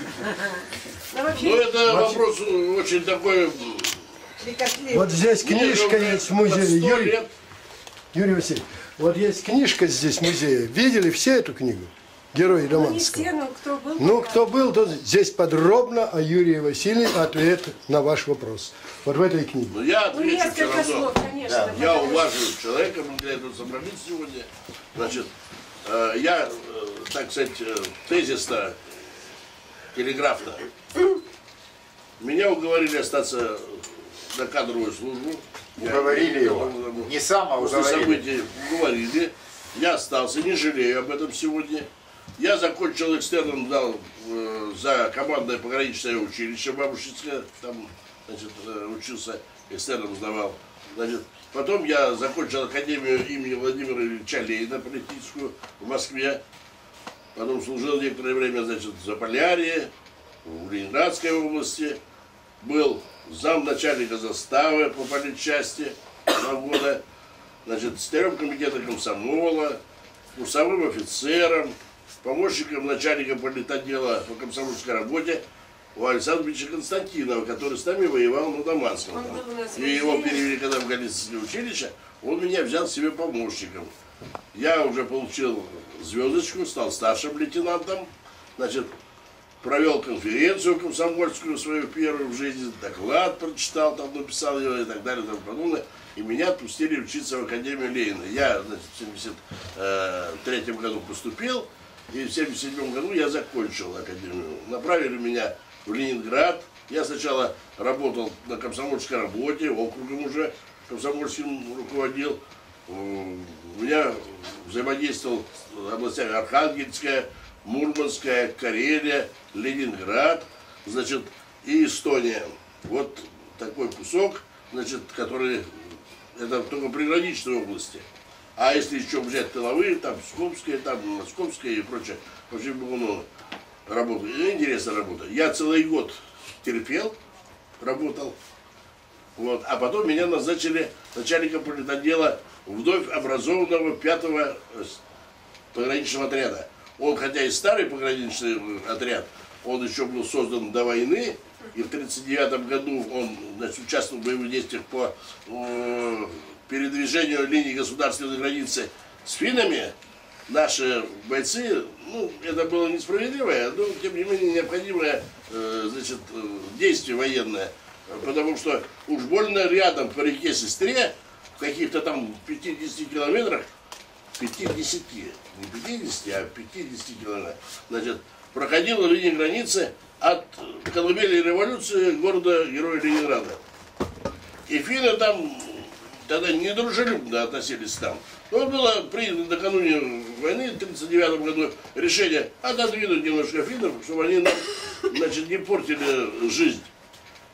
Ну, это вопрос очень такой... Вот здесь книжка есть в музее. Юрий Васильевич, вот есть книжка здесь в музее. Видели все эту книгу? Герои Даманского. Не все, кто был. Ну, кто был, то здесь подробно о Юрии Васильевиче ответ на ваш вопрос. Вот в этой книге. Ну, я отвечу все равно. Слов, конечно, Да, я уважаю человека, мы для этого собрались сегодня. Значит, я, так сказать, тезисно, телеграфно. Меня уговорили остаться на кадровую службу. Уговорили его. Не сам, а уговорили. Уговорили. Я остался, не жалею об этом сегодня. Я закончил экстерном, дал за командное пограничное училище Бабушкинское, там, значит, учился, экстерном сдавал. Значит, потом я закончил академию имени Владимира Ильича Ленина политическую в Москве. Потом служил некоторое время, значит, в Заполярье, в Ленинградской области. Был замначальника заставы по политчасти 2 года. Значит, секретарем комитета комсомола, курсовым офицером, помощником начальника политотдела по комсомольской работе у Александра Ильича Константинова, который с нами воевал на Даманском. И его перевели, когда в Галицкое училище, он меня взял себе помощником. Я уже получил звездочку, стал старшим лейтенантом, значит, провел конференцию комсомольскую свою первую в жизни, доклад прочитал, там написал его и так далее, и тому подобное. И меня отпустили учиться в Академию Ленина. Я, значит, в 1973 году поступил, и в 1977 году я закончил Академию. Направили меня в Ленинград. Я сначала работал на комсомольской работе, округом уже комсомольским руководил. У меня взаимодействовал с областями Архангельская, Мурманская, Карелия, Ленинград, значит, и Эстония. Вот такой кусок, значит, который, это только приграничной области. А если еще взять тыловые, там Псковская, там Московская и прочее, вообще было много работы. Интересная работа. Я целый год терпел, работал, вот, а потом меня назначили начальником политотдела вновь образованного 5-го пограничного отряда. Он, хотя и старый пограничный отряд, он еще был создан до войны, и в 1939 году он, значит, участвовал в боевых действиях по передвижению линии государственной границы с финнами. Наши бойцы, ну, это было несправедливое, но, тем не менее, необходимое, значит, действие военное, потому что уж больно рядом по реке Сестре, в каких-то там 50 километрах, 50, не 50, а 50 километров, значит, проходила линия границы от колыбели революции города Героя Ленинграда. И финны там тогда недружелюбно относились там. Но было принято накануне войны в 1939 году решение отодвинуть немножко финнов, чтобы они нам, значит, не портили жизнь.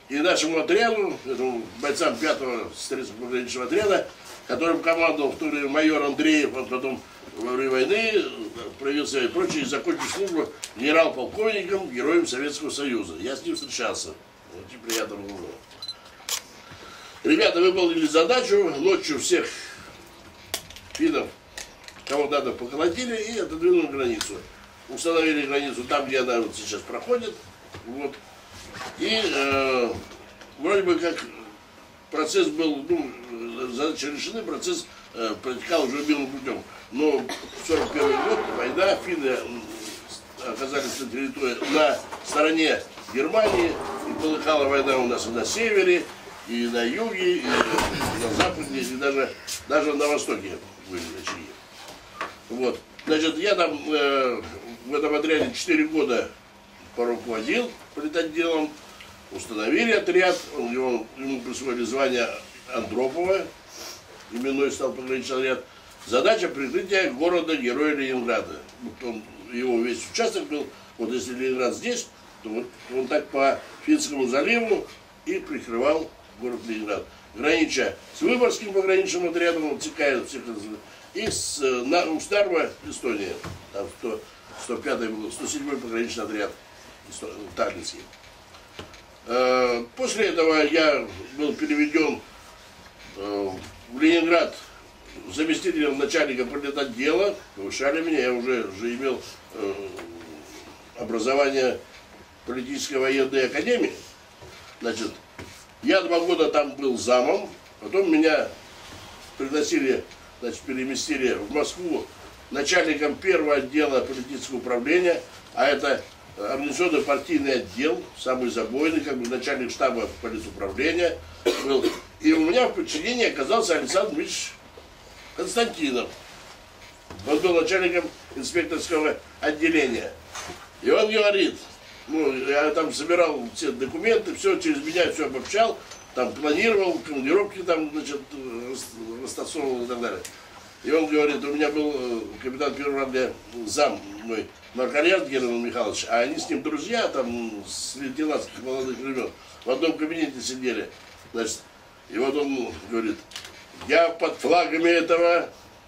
И нашему отряду, этому бойцам 5-го стрелецкого пограничного отряда, которым командовал в то время майор Андреев, он потом во время войны проявил себя и прочее, и закончил службу генерал-полковником, героем Советского Союза. Я с ним встречался. Очень приятно было. Ребята выполнили задачу, ночью всех финнов, кого надо, поколотили и отодвинули границу. Установили границу там, где она вот сейчас проходит. Вот. И вроде бы как процесс был, ну, задачи решены, процесс протекал уже мирным путем. Но в 1941 год война, финны оказались на территории, на стороне Германии, и полыхала война у нас и на севере, и на юге, и на западе, и даже на востоке были очаги. Вот. Значит, я там в этом отряде 4 года поруководил политотделом, установили отряд, ему присвоили звание Андропова, именной стал пограничный отряд. Задача прикрытия города-героя Ленинграда. Вот его весь участок был, вот если Ленинград здесь, то вот он так по Финскому заливу и прикрывал город Ленинград. Гранича с Выборгским пограничным отрядом, он отсекает всех, и с Устарва, Эстония, там 105-й был, 107-й пограничный отряд, Таллинский. После этого я был переведен в Ленинград заместителем начальника политотдела, повышали меня, я уже имел образование политической военной академии. Значит, я 2 года там был замом, потом меня пригласили, значит, переместили в Москву начальником 1-го отдела политического управления, а это организационно-партийный отдел, самый забойный, как бы начальник штаба политуправления был. И у меня в подчинении оказался Александр Дмитриевич Константинов. Он был начальником инспекторского отделения. И он говорит, ну, я там собирал все документы, все через меня все обобщал, там планировал, командировки там, значит, растасовывал и так далее. И он говорит, у меня был капитан 1-го ранга зам мой, Маркарьян Герман Михайлович, а они с ним друзья, там, с лейтенантских молодых времен, в одном кабинете сидели, значит, и вот он говорит, я под флагами этого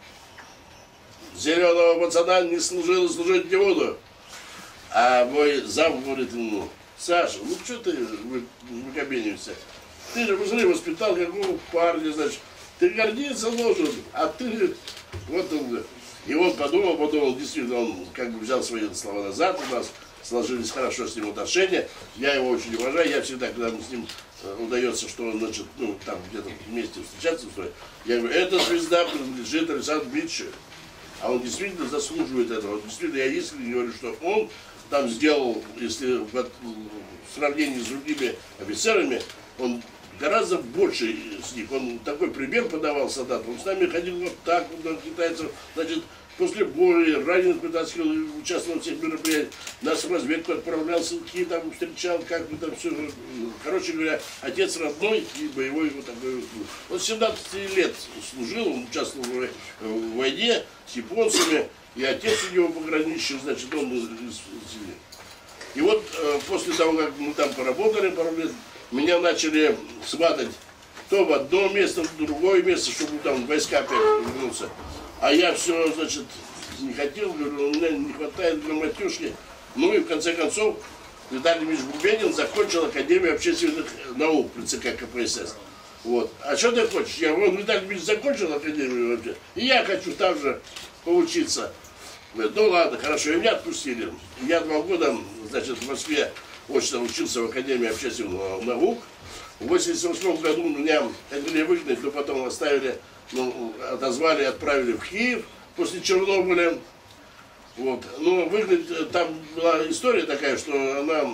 зеленого пацана не служил и служить не буду. А мой зам говорит ему, Саша, ну что ты выкобениваешься? Ты же посмотри, воспитал какого парня, значит, ты гордиться должен, а ты, вот он. И он подумал, действительно, он как бы взял свои слова назад, у нас сложились хорошо с ним отношения, я его очень уважаю, я всегда, когда с ним удается, что он, значит, ну, там где-то вместе встречаться, я говорю, эта звезда принадлежит Александру Дмитриевичу, а он действительно заслуживает этого, действительно, я искренне говорю, что он там сделал, если в сравнении с другими офицерами, он гораздо больше с них. Он такой пример подавал солдатам. Он с нами ходил вот так, вот на китайцев. Значит, после боя, раненых притаскивал, участвовал в всех мероприятиях. Нас в разведку отправлял, ссылки там встречал, как бы там все. Короче говоря, отец родной и боевой вот такой. Он 17 лет служил, он участвовал в войне с японцами. И отец у него пограничный, значит, он был из семьи. И вот после того, как мы там поработали пару лет, меня начали сватать то в одно место, в другое место, чтобы там войска опять вернуться. А я все, значит, не хотел, говорю, у меня не хватает для матюшки. Ну и в конце концов Виталий Ильич Губенин закончил Академию общественных наук при ЦК КПСС. Вот. А что ты хочешь? Я говорю, Виталий Ильич закончил Академию вообще, и я хочу там же поучиться. Говорит, ну ладно, хорошо, и меня отпустили. Я 2 года, значит, в Москве очно учился в Академии общественных наук. В 1988 году меня хотели выгнать, но потом оставили, ну, отозвали, отправили в Киев после Чернобыля. Вот. Но выгнать, там была история такая, что она,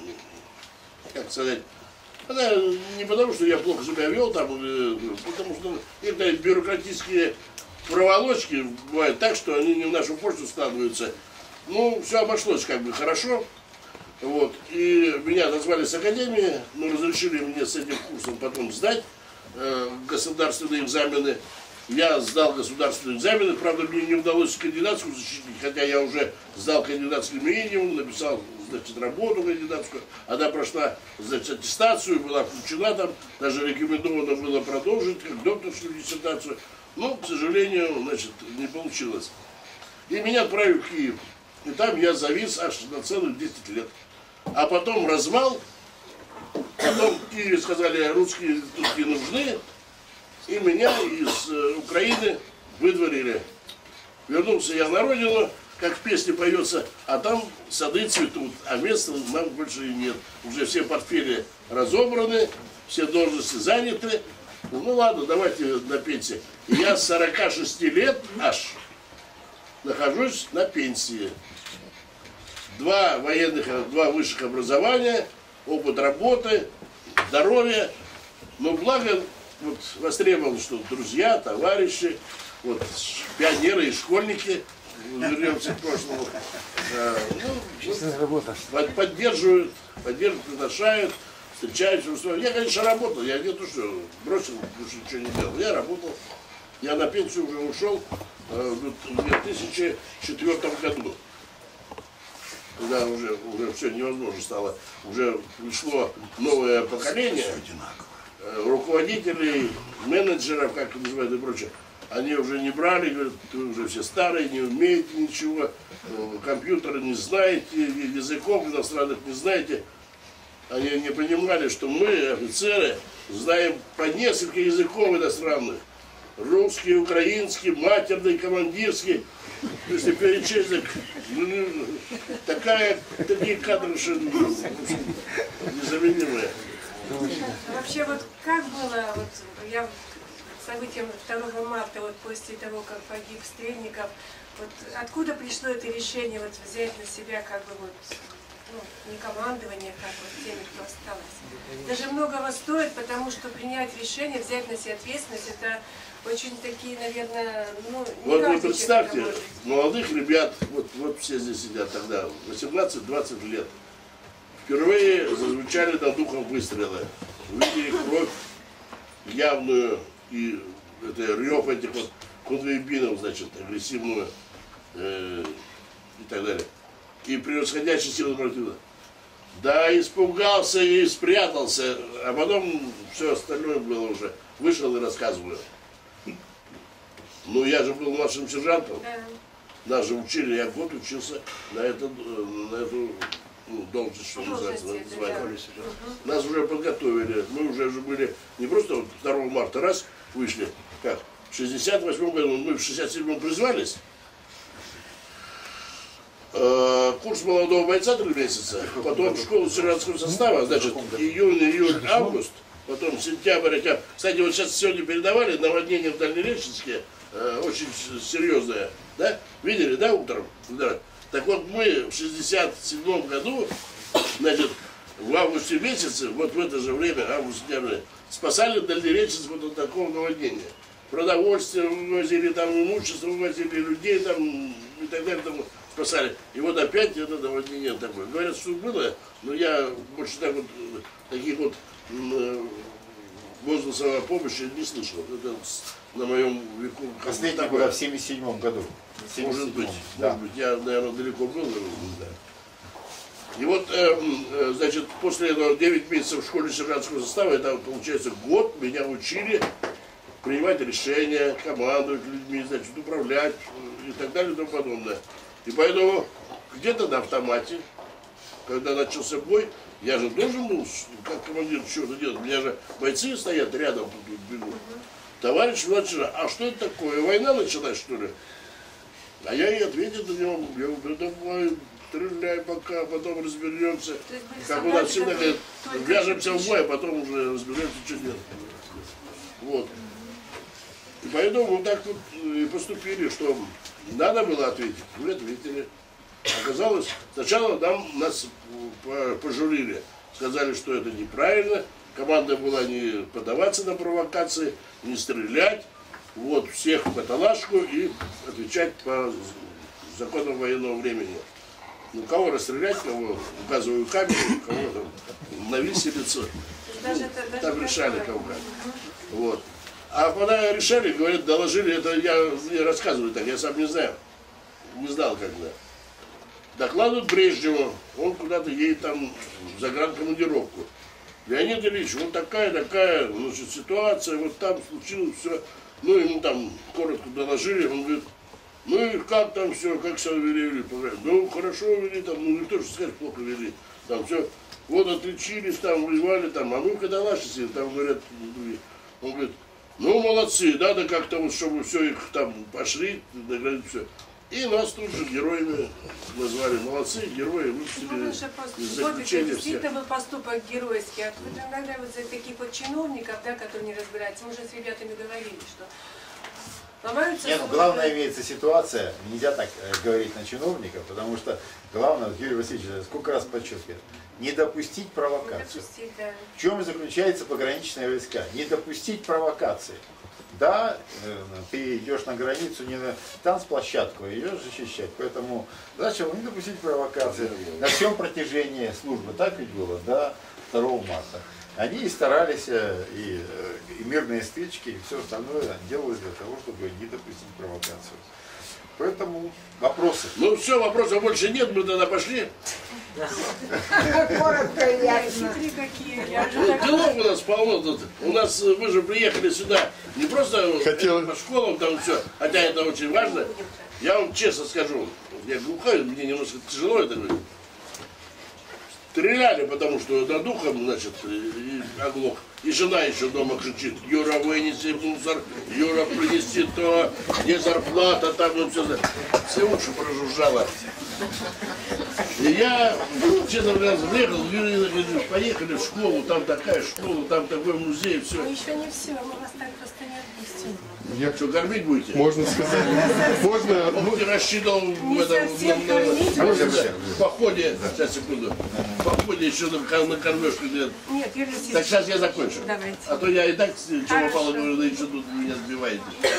как сказать, она не потому, что я плохо себя вел, там, потому что некоторые бюрократические проволочки бывают так, что они не в нашу пользу складываются. Ну, все обошлось как бы хорошо. Вот. И меня назвали с академии, но разрешили мне с этим курсом потом сдать государственные экзамены. Я сдал государственные экзамены, правда, мне не удалось кандидатскую защитить, хотя я уже сдал кандидатский минимум, написал значит, работу кандидатскую. Она прошла, значит, аттестацию, была включена там, даже рекомендовано было продолжить как докторскую диссертацию. Но, к сожалению, значит, не получилось. И меня отправили в Киев. И там я завис аж на целых 10 лет. А потом развал. Потом в Киеве сказали, русские тут не нужны. И меня из Украины выдворили. Вернулся я на родину, как в песне поется, а там сады цветут, а места нам больше и нет. Уже все портфели разобраны, все должности заняты. Ну ладно, давайте на пенсии. И я с 46 лет аж нахожусь на пенсии. 2 высших образования, опыт работы, здоровье. Но благо вот, востребовано, что друзья, товарищи, вот, пионеры и школьники, вернемся к прошлому, поддерживают, приглашают, встречаются. Я, конечно, работал, я не то, что бросил, ничего не делал, я работал. Я на пенсию уже ушел в 2004 году. Когда уже все невозможно стало, уже пришло новое поколение руководителей, менеджеров, как их называют и прочее. Они уже не брали, говорят, вы уже все старые, не умеете ничего, компьютера не знаете, языков иностранных не знаете. Они не понимали, что мы, офицеры, знаем по несколько языков иностранных. Русский, украинский, матерный, командирский. Если перечесть, такие кадры, что незаменимые. Вообще, вот как было, вот я событием 2 марта, вот после того, как погиб Стрельников, вот откуда пришло это решение вот взять на себя как бы вот, ну, не командование, как вот теми, кто осталось. Даже многого стоит, потому что принять решение, взять на себя ответственность, это очень такие, наверное, ну, не вот вы представьте, молодых ребят, вот все здесь сидят тогда, 18-20 лет, впервые зазвучали над ухом выстрелы, увидели кровь явную и это рев этих вот конвейбинов, значит, агрессивную и так далее. И превосходящая сила противника. Да, испугался и спрятался, а потом все остальное было уже. Вышел и рассказываю. Ну, я же был младшим сержантом. Нас же учили, я год учился на эту должность, что называется, Нас уже подготовили. Мы уже были не просто вот 2 марта раз вышли, как в 68 году, мы в 67 призвались. Курс молодого бойца 3 месяца, потом школу сержантского состава, значит, июнь, июль, август, потом сентябрь, октябрь. Кстати, вот сейчас сегодня передавали наводнение в Дальнереченске, очень серьезное, да? Видели, да, утром? Да. Так вот, мы в 67 году, значит, в августе месяце, вот в это же время, август-сентябрь, спасали Дальнереченск вот от такого наводнения. Продовольствие вывозили, там имущество вывозили, людей там и так далее, там спасали. И вот опять это наводнение такое. Говорят, что было, но я больше так вот, таких вот возгласов о помощи не слышал. Это на моем веку. Последняя была в 77 году. Может быть, я, наверное, далеко был. Да. И вот, значит, после этого 9 месяцев в школе сержантского состава, это получается год, меня учили принимать решения, командовать людьми, значит, управлять и так далее и тому подобное. И поэтому где-то на автомате, когда начался бой, я же должен был, как командир, что-то делать. У меня же бойцы стоят рядом, тут бегут. Товарищ младший, а что это такое? Война началась, что ли? А я и ответил на него, я говорю, давай, стреляй пока, потом разберемся. Как у нас всегда говорят, вяжемся в бой, а потом уже разберемся, что делать. Вот. И поэтому мы так вот и поступили, что надо было ответить. Мы ответили. Оказалось, сначала нас пожурили, сказали, что это неправильно. Команда была не поддаваться на провокации, не стрелять. Вот, всех в каталажку и отвечать по законам военного времени. Ну, кого расстрелять, кого в газовую камеру, кого там на виселицу. Там решали кого как. Вот. А когда решали, говорят, доложили, это я рассказываю так, я сам не знаю. Не знал когда. Докладывают Брежневу, он куда-то едет там в загранкомандировку. Леонид Ильич, вот такая, значит, ситуация, вот там случилось все. Ну, ему там коротко доложили, он говорит, ну и как там все, как себя вели? Ну, хорошо вели, там, ну, никто же сказать, плохо вели. Там все, вот отличились, там, воевали, там, а мы когда лашили, там, говорят, он говорит, ну, молодцы, надо как-то вот, чтобы все их там пошли, наградить все. И нас тут же героями назвали. Молодцы, герои, выпустили из заключения всех. Действительно был поступок геройский. А вот иногда вот за таких вот чиновников, да, которые не разбираются, мы уже с ребятами говорили, что ломаются... Нет, ну, главное имеется ситуация, нельзя так говорить на чиновников, потому что главное, вот Юрий Васильевич сколько раз подчеркивает, не допустить провокацию. Да. В чем и заключается пограничные войска? Не допустить провокации. Да, ты идешь на границу не на танцплощадку, а идешь защищать. Поэтому задача не допустить провокации. На всем протяжении службы, так ведь было, до 2 марта. Они и старались, и мирные стычки, и все остальное делали для того, чтобы не допустить провокацию. Поэтому вопросы. Ну все, вопросов больше нет, мы тогда пошли. Коротко и ясно. Делов у нас полно тут. У нас, вы же приехали сюда не просто по школам там все, хотя это очень важно. Я вам честно скажу, я глухой, мне немножко тяжело это говорить. Стреляли, потому что над ухом, значит, и оглох. И жена еще дома кричит, Юра, вынеси мусор, Юра, принеси то, где зарплата, там, ну, все уши прожужжало. И я, честно говоря, приехал, поехали в школу, там такая школа, там такой музей, все. Ну еще не все, мы вас так просто не отпустим. Я что, кормить будете? Можно сказать. Можно. Он рассчитывал в этом в походе, сейчас секунду, в походе еще на кормежку. Нет, Юрий Васильевич. Так сейчас я закончу. Давайте. А то я и так чем попало, говорю, да еще тут меня сбиваете.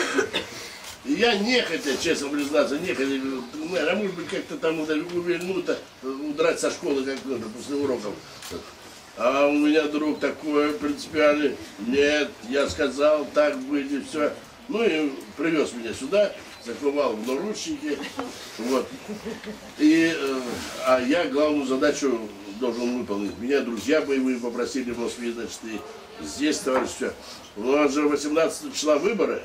И я нехотя, честно признаться, нехотя, а может быть как-то там увильнуто, удрать со школы как надо после уроков. А у меня друг такой принципиальный, нет, я сказал, так быть и все. Ну и привез меня сюда, заковал в наручники, вот. И, а я главную задачу должен выполнить. Меня друзья боевые попросили в Москве, значит, и здесь, товарищ, все. У нас же 18 числа выборы,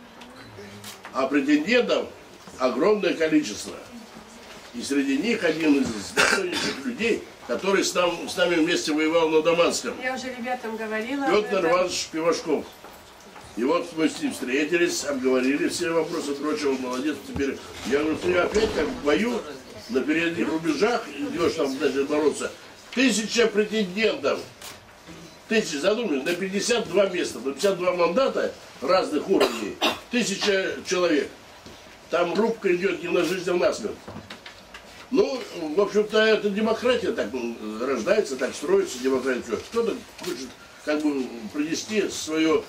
а претендентов огромное количество. И среди них один из достойнейших людей, который с нами вместе воевал на Даманском. Я уже ребятам говорила. Петр Иванович Пивашков. И вот мы с ним встретились, обговорили все вопросы, прочего, молодец. Теперь я говорю, ты опять как в бою на передних рубежах идешь там, значит, бороться. 1000 претендентов. 1000, задумайтесь, на 52 места, на 52 мандата разных уровней. 1000 человек. Там рубка идет не на жизнь, а на смерть. Ну, в общем-то, это демократия так рождается, так строится демократия. Кто-то хочет как бы принести свое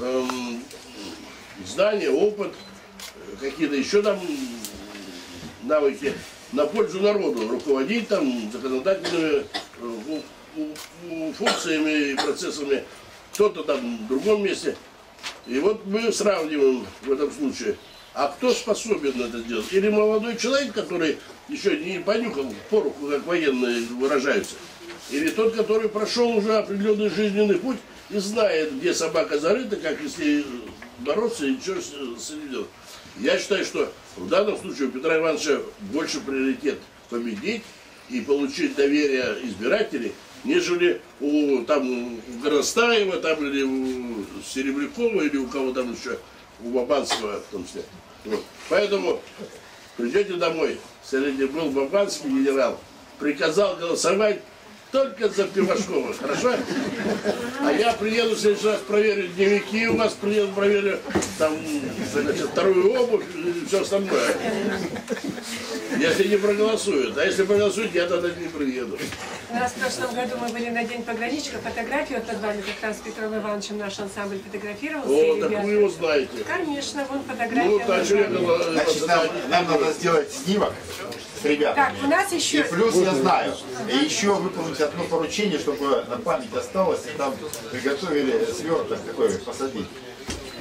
знание, опыт, какие-то еще там навыки на пользу народу, руководить там законодательными функциями и процессами, кто-то там в другом месте. И вот мы сравниваем в этом случае, а кто способен это делать? Или молодой человек, который еще не понюхал пороху, как военные выражаются, или тот, который прошел уже определенный жизненный путь и знает, где собака зарыта, как если бороться и что с этим делать. Я считаю, что в данном случае у Петра Ивановича больше приоритет победить и получить доверие избирателей, нежели у Горностаева, там, или у Серебрякова, или у кого там еще, у Бабанского в том числе. Вот. Поэтому придете домой, сегодня был Бабанский генерал, приказал голосовать только за Пивашкова, хорошо? А я приеду в следующий раз, проверю дневники у вас, приеду, проверю там, значит, вторую обувь и все остальное. Если не проголосуют, а если проголосуют, я тогда не приеду. У нас в прошлом году мы были на День пограничника, фотографию вот над вами как раз с Петром Ивановичем наш ансамбль фотографировался. О, так вы его знаете. Конечно, вон фотография. Ну, так что я говорю, значит, нам надо сделать снимок с ребятами. Так, у нас еще... И плюс я знаю, и еще выполнить одно поручение, чтобы на память осталось, и там приготовили сверток такой, посадить.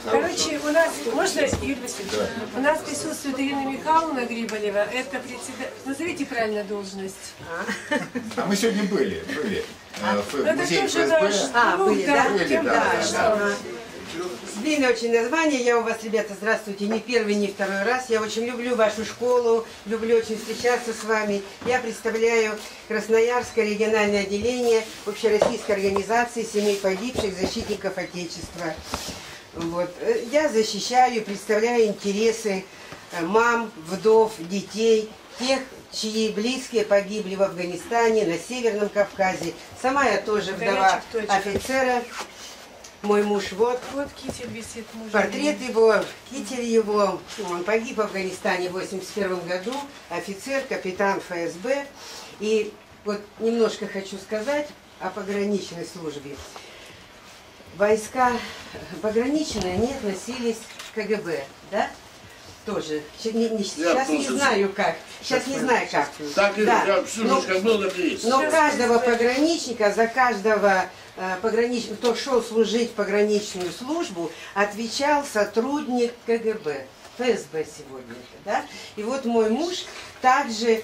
Короче, у нас, можно, Юрий Васильевич, у нас присутствует Ирина Михайловна Гриболева, это председатель, назовите правильно должность. А мы сегодня были в музее ФСБ. Были, да? Были, да. Длинное очень название. Я у вас, ребята, здравствуйте, не первый, не второй раз. Я очень люблю вашу школу, люблю очень встречаться с вами. Я представляю Красноярское региональное отделение Общероссийской организации семей погибших защитников Отечества. Вот. Я защищаю, представляю интересы мам, вдов, детей, тех, чьи близкие погибли в Афганистане, на Северном Кавказе. Сама я тоже вдова офицера. Мой муж, вот китель висит, портрет его, китель его, он погиб в Афганистане в 1981 году, офицер, капитан ФСБ. И вот немножко хочу сказать о пограничной службе. Войска пограничные, они относились к КГБ, да? Тоже. Сейчас не знаю как. Сейчас не знаю как. Так и да. Но каждого пограничника, за каждого пограничника, кто шел служить в пограничную службу, отвечал сотрудник КГБ, ФСБ сегодня. Да? И вот мой муж также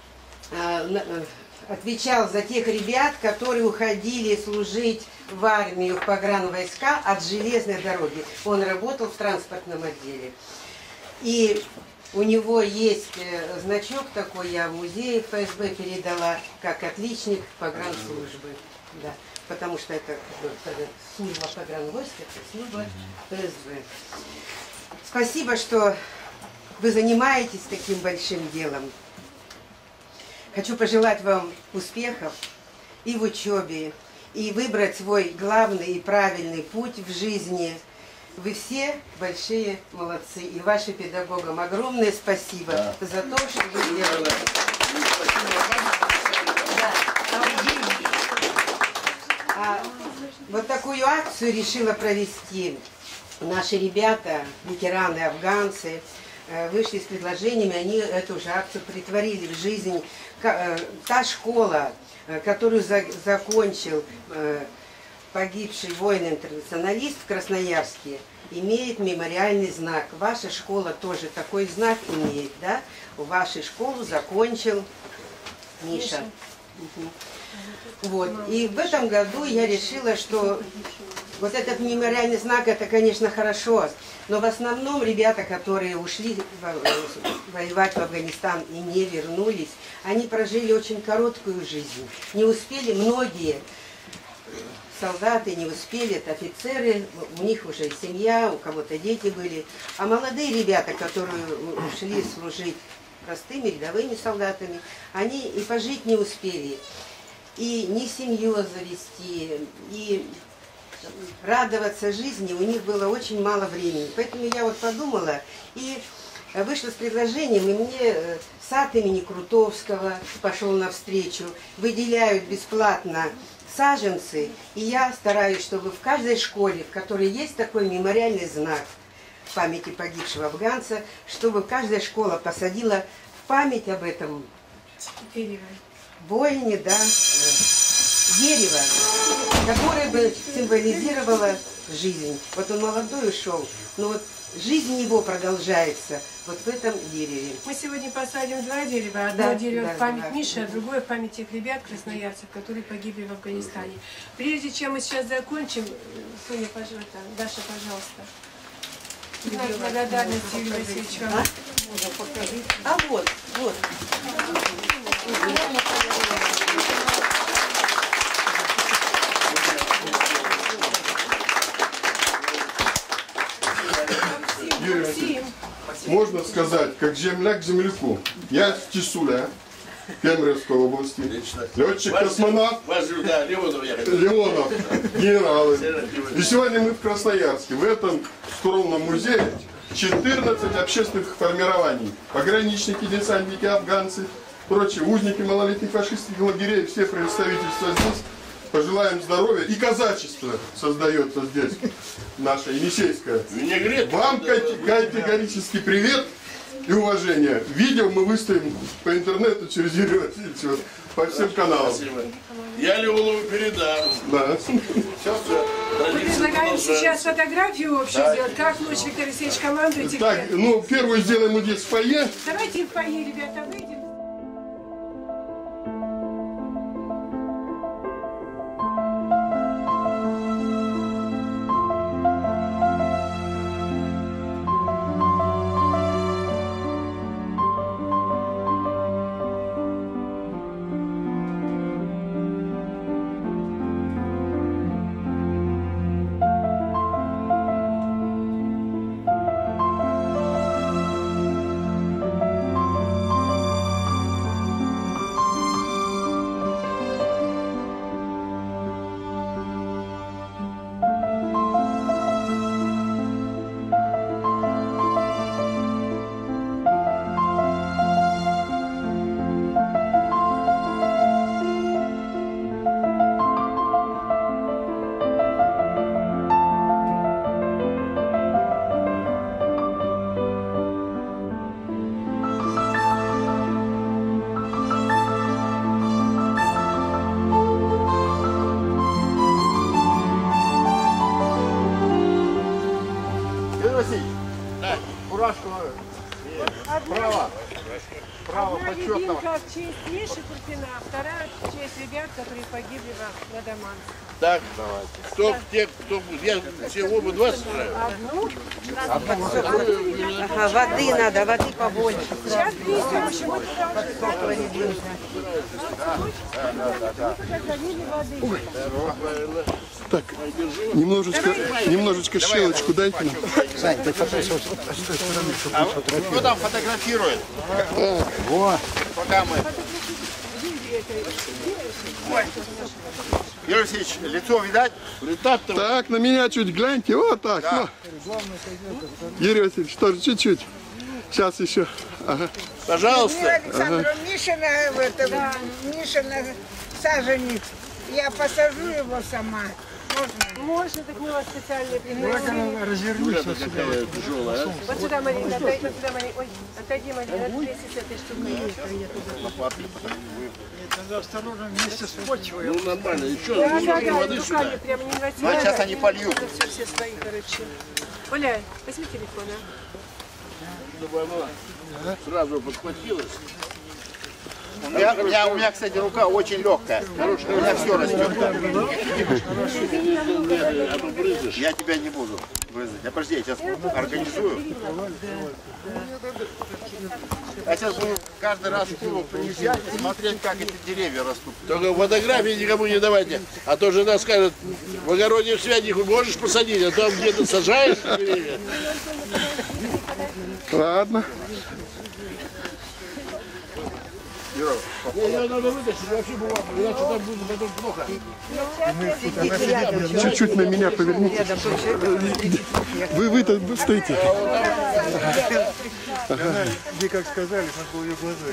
отвечал за тех ребят, которые уходили служить в армию, в погранвойска от железной дороги. Он работал в транспортном отделе. И у него есть значок такой, я в музее ФСБ передала, как отличник погранслужбы. Да, потому что это служба погранвойск, это служба ФСБ. Спасибо, что вы занимаетесь таким большим делом. Хочу пожелать вам успехов и в учебе, и выбрать свой главный и правильный путь в жизни. Вы все большие молодцы, и вашим педагогам огромное спасибо за то, что вы делали. Вот такую акцию решила провести. Наши ребята, ветераны, афганцы, вышли с предложениями, они эту же акцию притворили в жизнь. Та школа, которую закончил погибший воин-интернационалист в Красноярске, имеет мемориальный знак. Ваша школа тоже такой знак имеет, да? Вашу школу закончил Миша. Вот. И в этом году я решила, что вот этот мемориальный знак, это, конечно, хорошо, но в основном ребята, которые ушли воевать в Афганистан и не вернулись, они прожили очень короткую жизнь. Не успели многие солдаты, не успели, это офицеры, у них уже семья, у кого-то дети были. А молодые ребята, которые ушли служить простыми рядовыми солдатами, они и пожить не успели, и ни семью завести, и радоваться жизни у них было очень мало времени. Поэтому я вот подумала и вышла с предложением, и мне сад имени Крутовского пошел навстречу, выделяют бесплатно саженцы, и я стараюсь, чтобы в каждой школе, в которой есть такой мемориальный знак в памяти погибшего афганца, чтобы каждая школа посадила в память об этом воине, да, дерево, которое бы символизировало жизнь. Вот он молодой ушел, но вот жизнь его продолжается вот в этом дереве. Мы сегодня посадим два дерева. Одно дерево в память Миши, а другое в память тех ребят, красноярцев, которые погибли в Афганистане. Прежде чем мы сейчас закончим, Соня, пожалуйста, Даша, пожалуйста. Знак благодарности Юрию Васильевичу. А вот, вот. Юрий Васильевич, можно сказать, как земляк земляку. Я с Тисуля, Кемеровской области, летчик-космонавт Леонов, генералы. И сегодня мы в Красноярске, в этом скромном музее 14 общественных формирований. Пограничники, десантники, афганцы, прочие узники малолетних фашистских лагерей, все представительства здесь. Пожелаем здоровья. И казачество создается здесь, наше енисейское. Вам категорический привет и уважение. Видео мы выставим по интернету через Юрия Васильевича по всем каналам. Спасибо. Я Леонову передам. Да. Все. Мы предлагаем сейчас фотографию общую сделать. Как Луч Виктор Алексеевич командуете? Так, ну, первую сделаем вот здесь в фойе. Давайте в фойе, ребята, выйдем. Право почетного. В честь Миши Курпина, вторая в честь ребят, которые погибли на Даманце. Так, давайте. Кто я все оба два сажаю? Одну. Ага, воды надо, воды побольше. Сейчас принесем, еще мы Так, немножечко щелочку дайте нам. Сань, ты фотографируй. Кто там фотографирует? Вот. Пока мы. Юрий Алексеевич, лицо видать? Так, на меня чуть гляньте, вот так. Да. Юрий Васильевич, тоже чуть-чуть. Сейчас еще. Ага. Пожалуйста. Александру Мишина, Мишина саженец. Я посажу его сама. Можно, так мы вас специально пригласили. Развернись вот сюда. Вот сюда, Марина, вот сюда, Марина. Ой, отойди, Марина, отвлечься с этой штукой. Надо осторожно вместе с почвой. Ну нормально, еще воды сюда. Прямо не инвативно. А сейчас они польют. Все свои, короче. Оля, возьми телефон, Чтобы она сразу подхватилась. У меня, кстати, рука очень легкая. У меня все растет. Я тебя не буду брызгать. Подожди, я сейчас организую. Я сейчас буду каждый раз в клуб приезжать и смотреть, как эти деревья растут. Только фотографии никому не давайте, а то жена скажет, в огороде святник можешь посадить, а там где-то сажаешь деревья. Ладно. Ее надо вытащить, вообще бумагу, иначе там будет потом плохо. Чуть-чуть на меня поверните. Вы-то стойте. Мне как сказали, надо было ее глаза.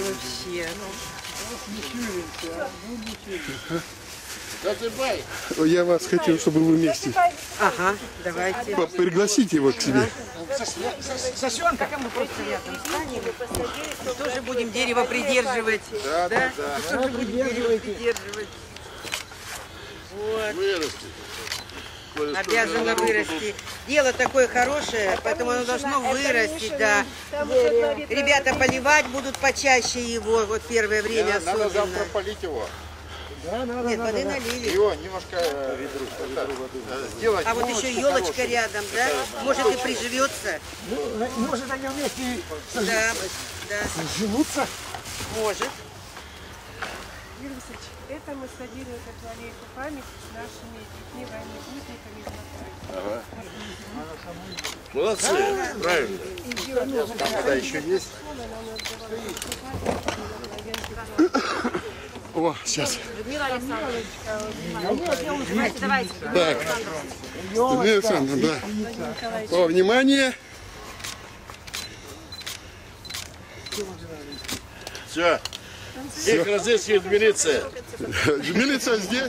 Засыпай. Я вас хотел, чтобы вы вместе. Ага, давайте. Пригласите его к себе. Сосенка, мы просто рядом станем. Тоже будем дерево придерживать. Да? Тоже будем дерево придерживать. Вот. Обязано вырасти. Дело такое хорошее, поэтому оно должно вырасти, да. Ребята поливать будут почаще его, вот первое время особенно. Надо завтра полить его. Да, нет, воды налили. Его немножко сделать. А вот еще елочка рядом, да? Может и приживется. Может они вместе живутся? Может. Юрий Васильевич, это мы садили вот эту аллейку памяти с нашими детьми военными узниками. Молодцы, правильно. Там вода еще есть. О, сейчас. Людмила Александровна. Так, Людмила Александровна, да. О, внимание. Все. Их разыскивает милиция. Милиция здесь.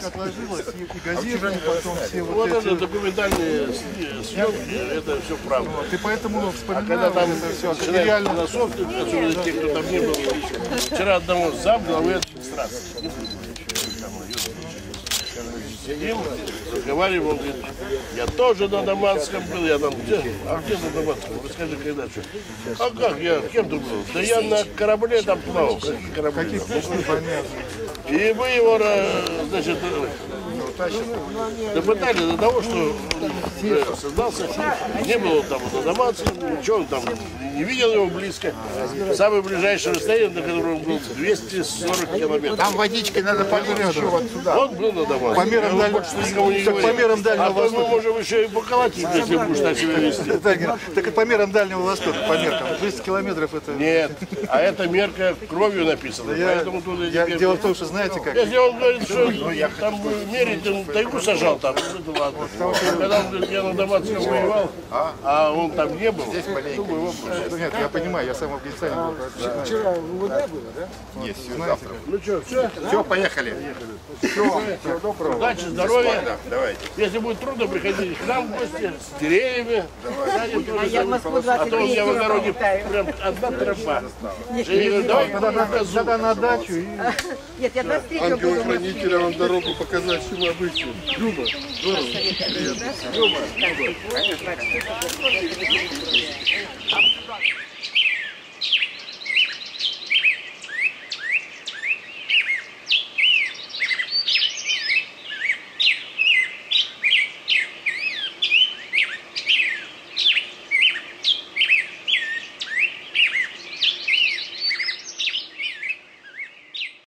Вот это документальные съемки, это все правда. Ты поэтому вспоминаешь, когда там это все реально философты, особенно те, кто там не был. Вчера одного зам главы администрации. сидим, разговариваем, он говорит, я тоже на Даманском был, я там, где на Даманском? Расскажи, когда что? А как я, кем ты был? Да я на корабле там плавал. Какие корабли? И мы его, значит, допытали до того, что он создался, не было там на Даманском, ничего, он там не видел его близко. Самое ближайшее расстояние, до которого он был, 240 километров. Там водичкой надо померить еще вот сюда. Он был на Дамаске. По мерам Дальнего Востока. А то мы можем еще и поколотить, если будешь так себя вести. Так и по мерам Дальнего Востока, по меркам. 200 километров это... Нет, а эта мерка кровью написана. Поэтому тут дело в том, что знаете как... Если он говорит, что там мерить, он тайгу сажал там, это ладно. Когда он говорит, я на Дамаске воевал, а он там не был, думаю, вопрос. Нет, я понимаю, я сам в Афганистане был. Вчера УВД было, да? Нет, завтра. Ну что, все? Все, поехали. Все, доброго. Удачи, здоровья. Давайте. Если будет трудно, приходите к нам в гости с деревьями. А я в Москву 20 у меня в огороде прям одна тропа. Давай тогда на дачу. Нет, я 23 буду. Ангелу-хранителя вам дорогу показать, чего обычно. Люба, здорово. Привет. Люба.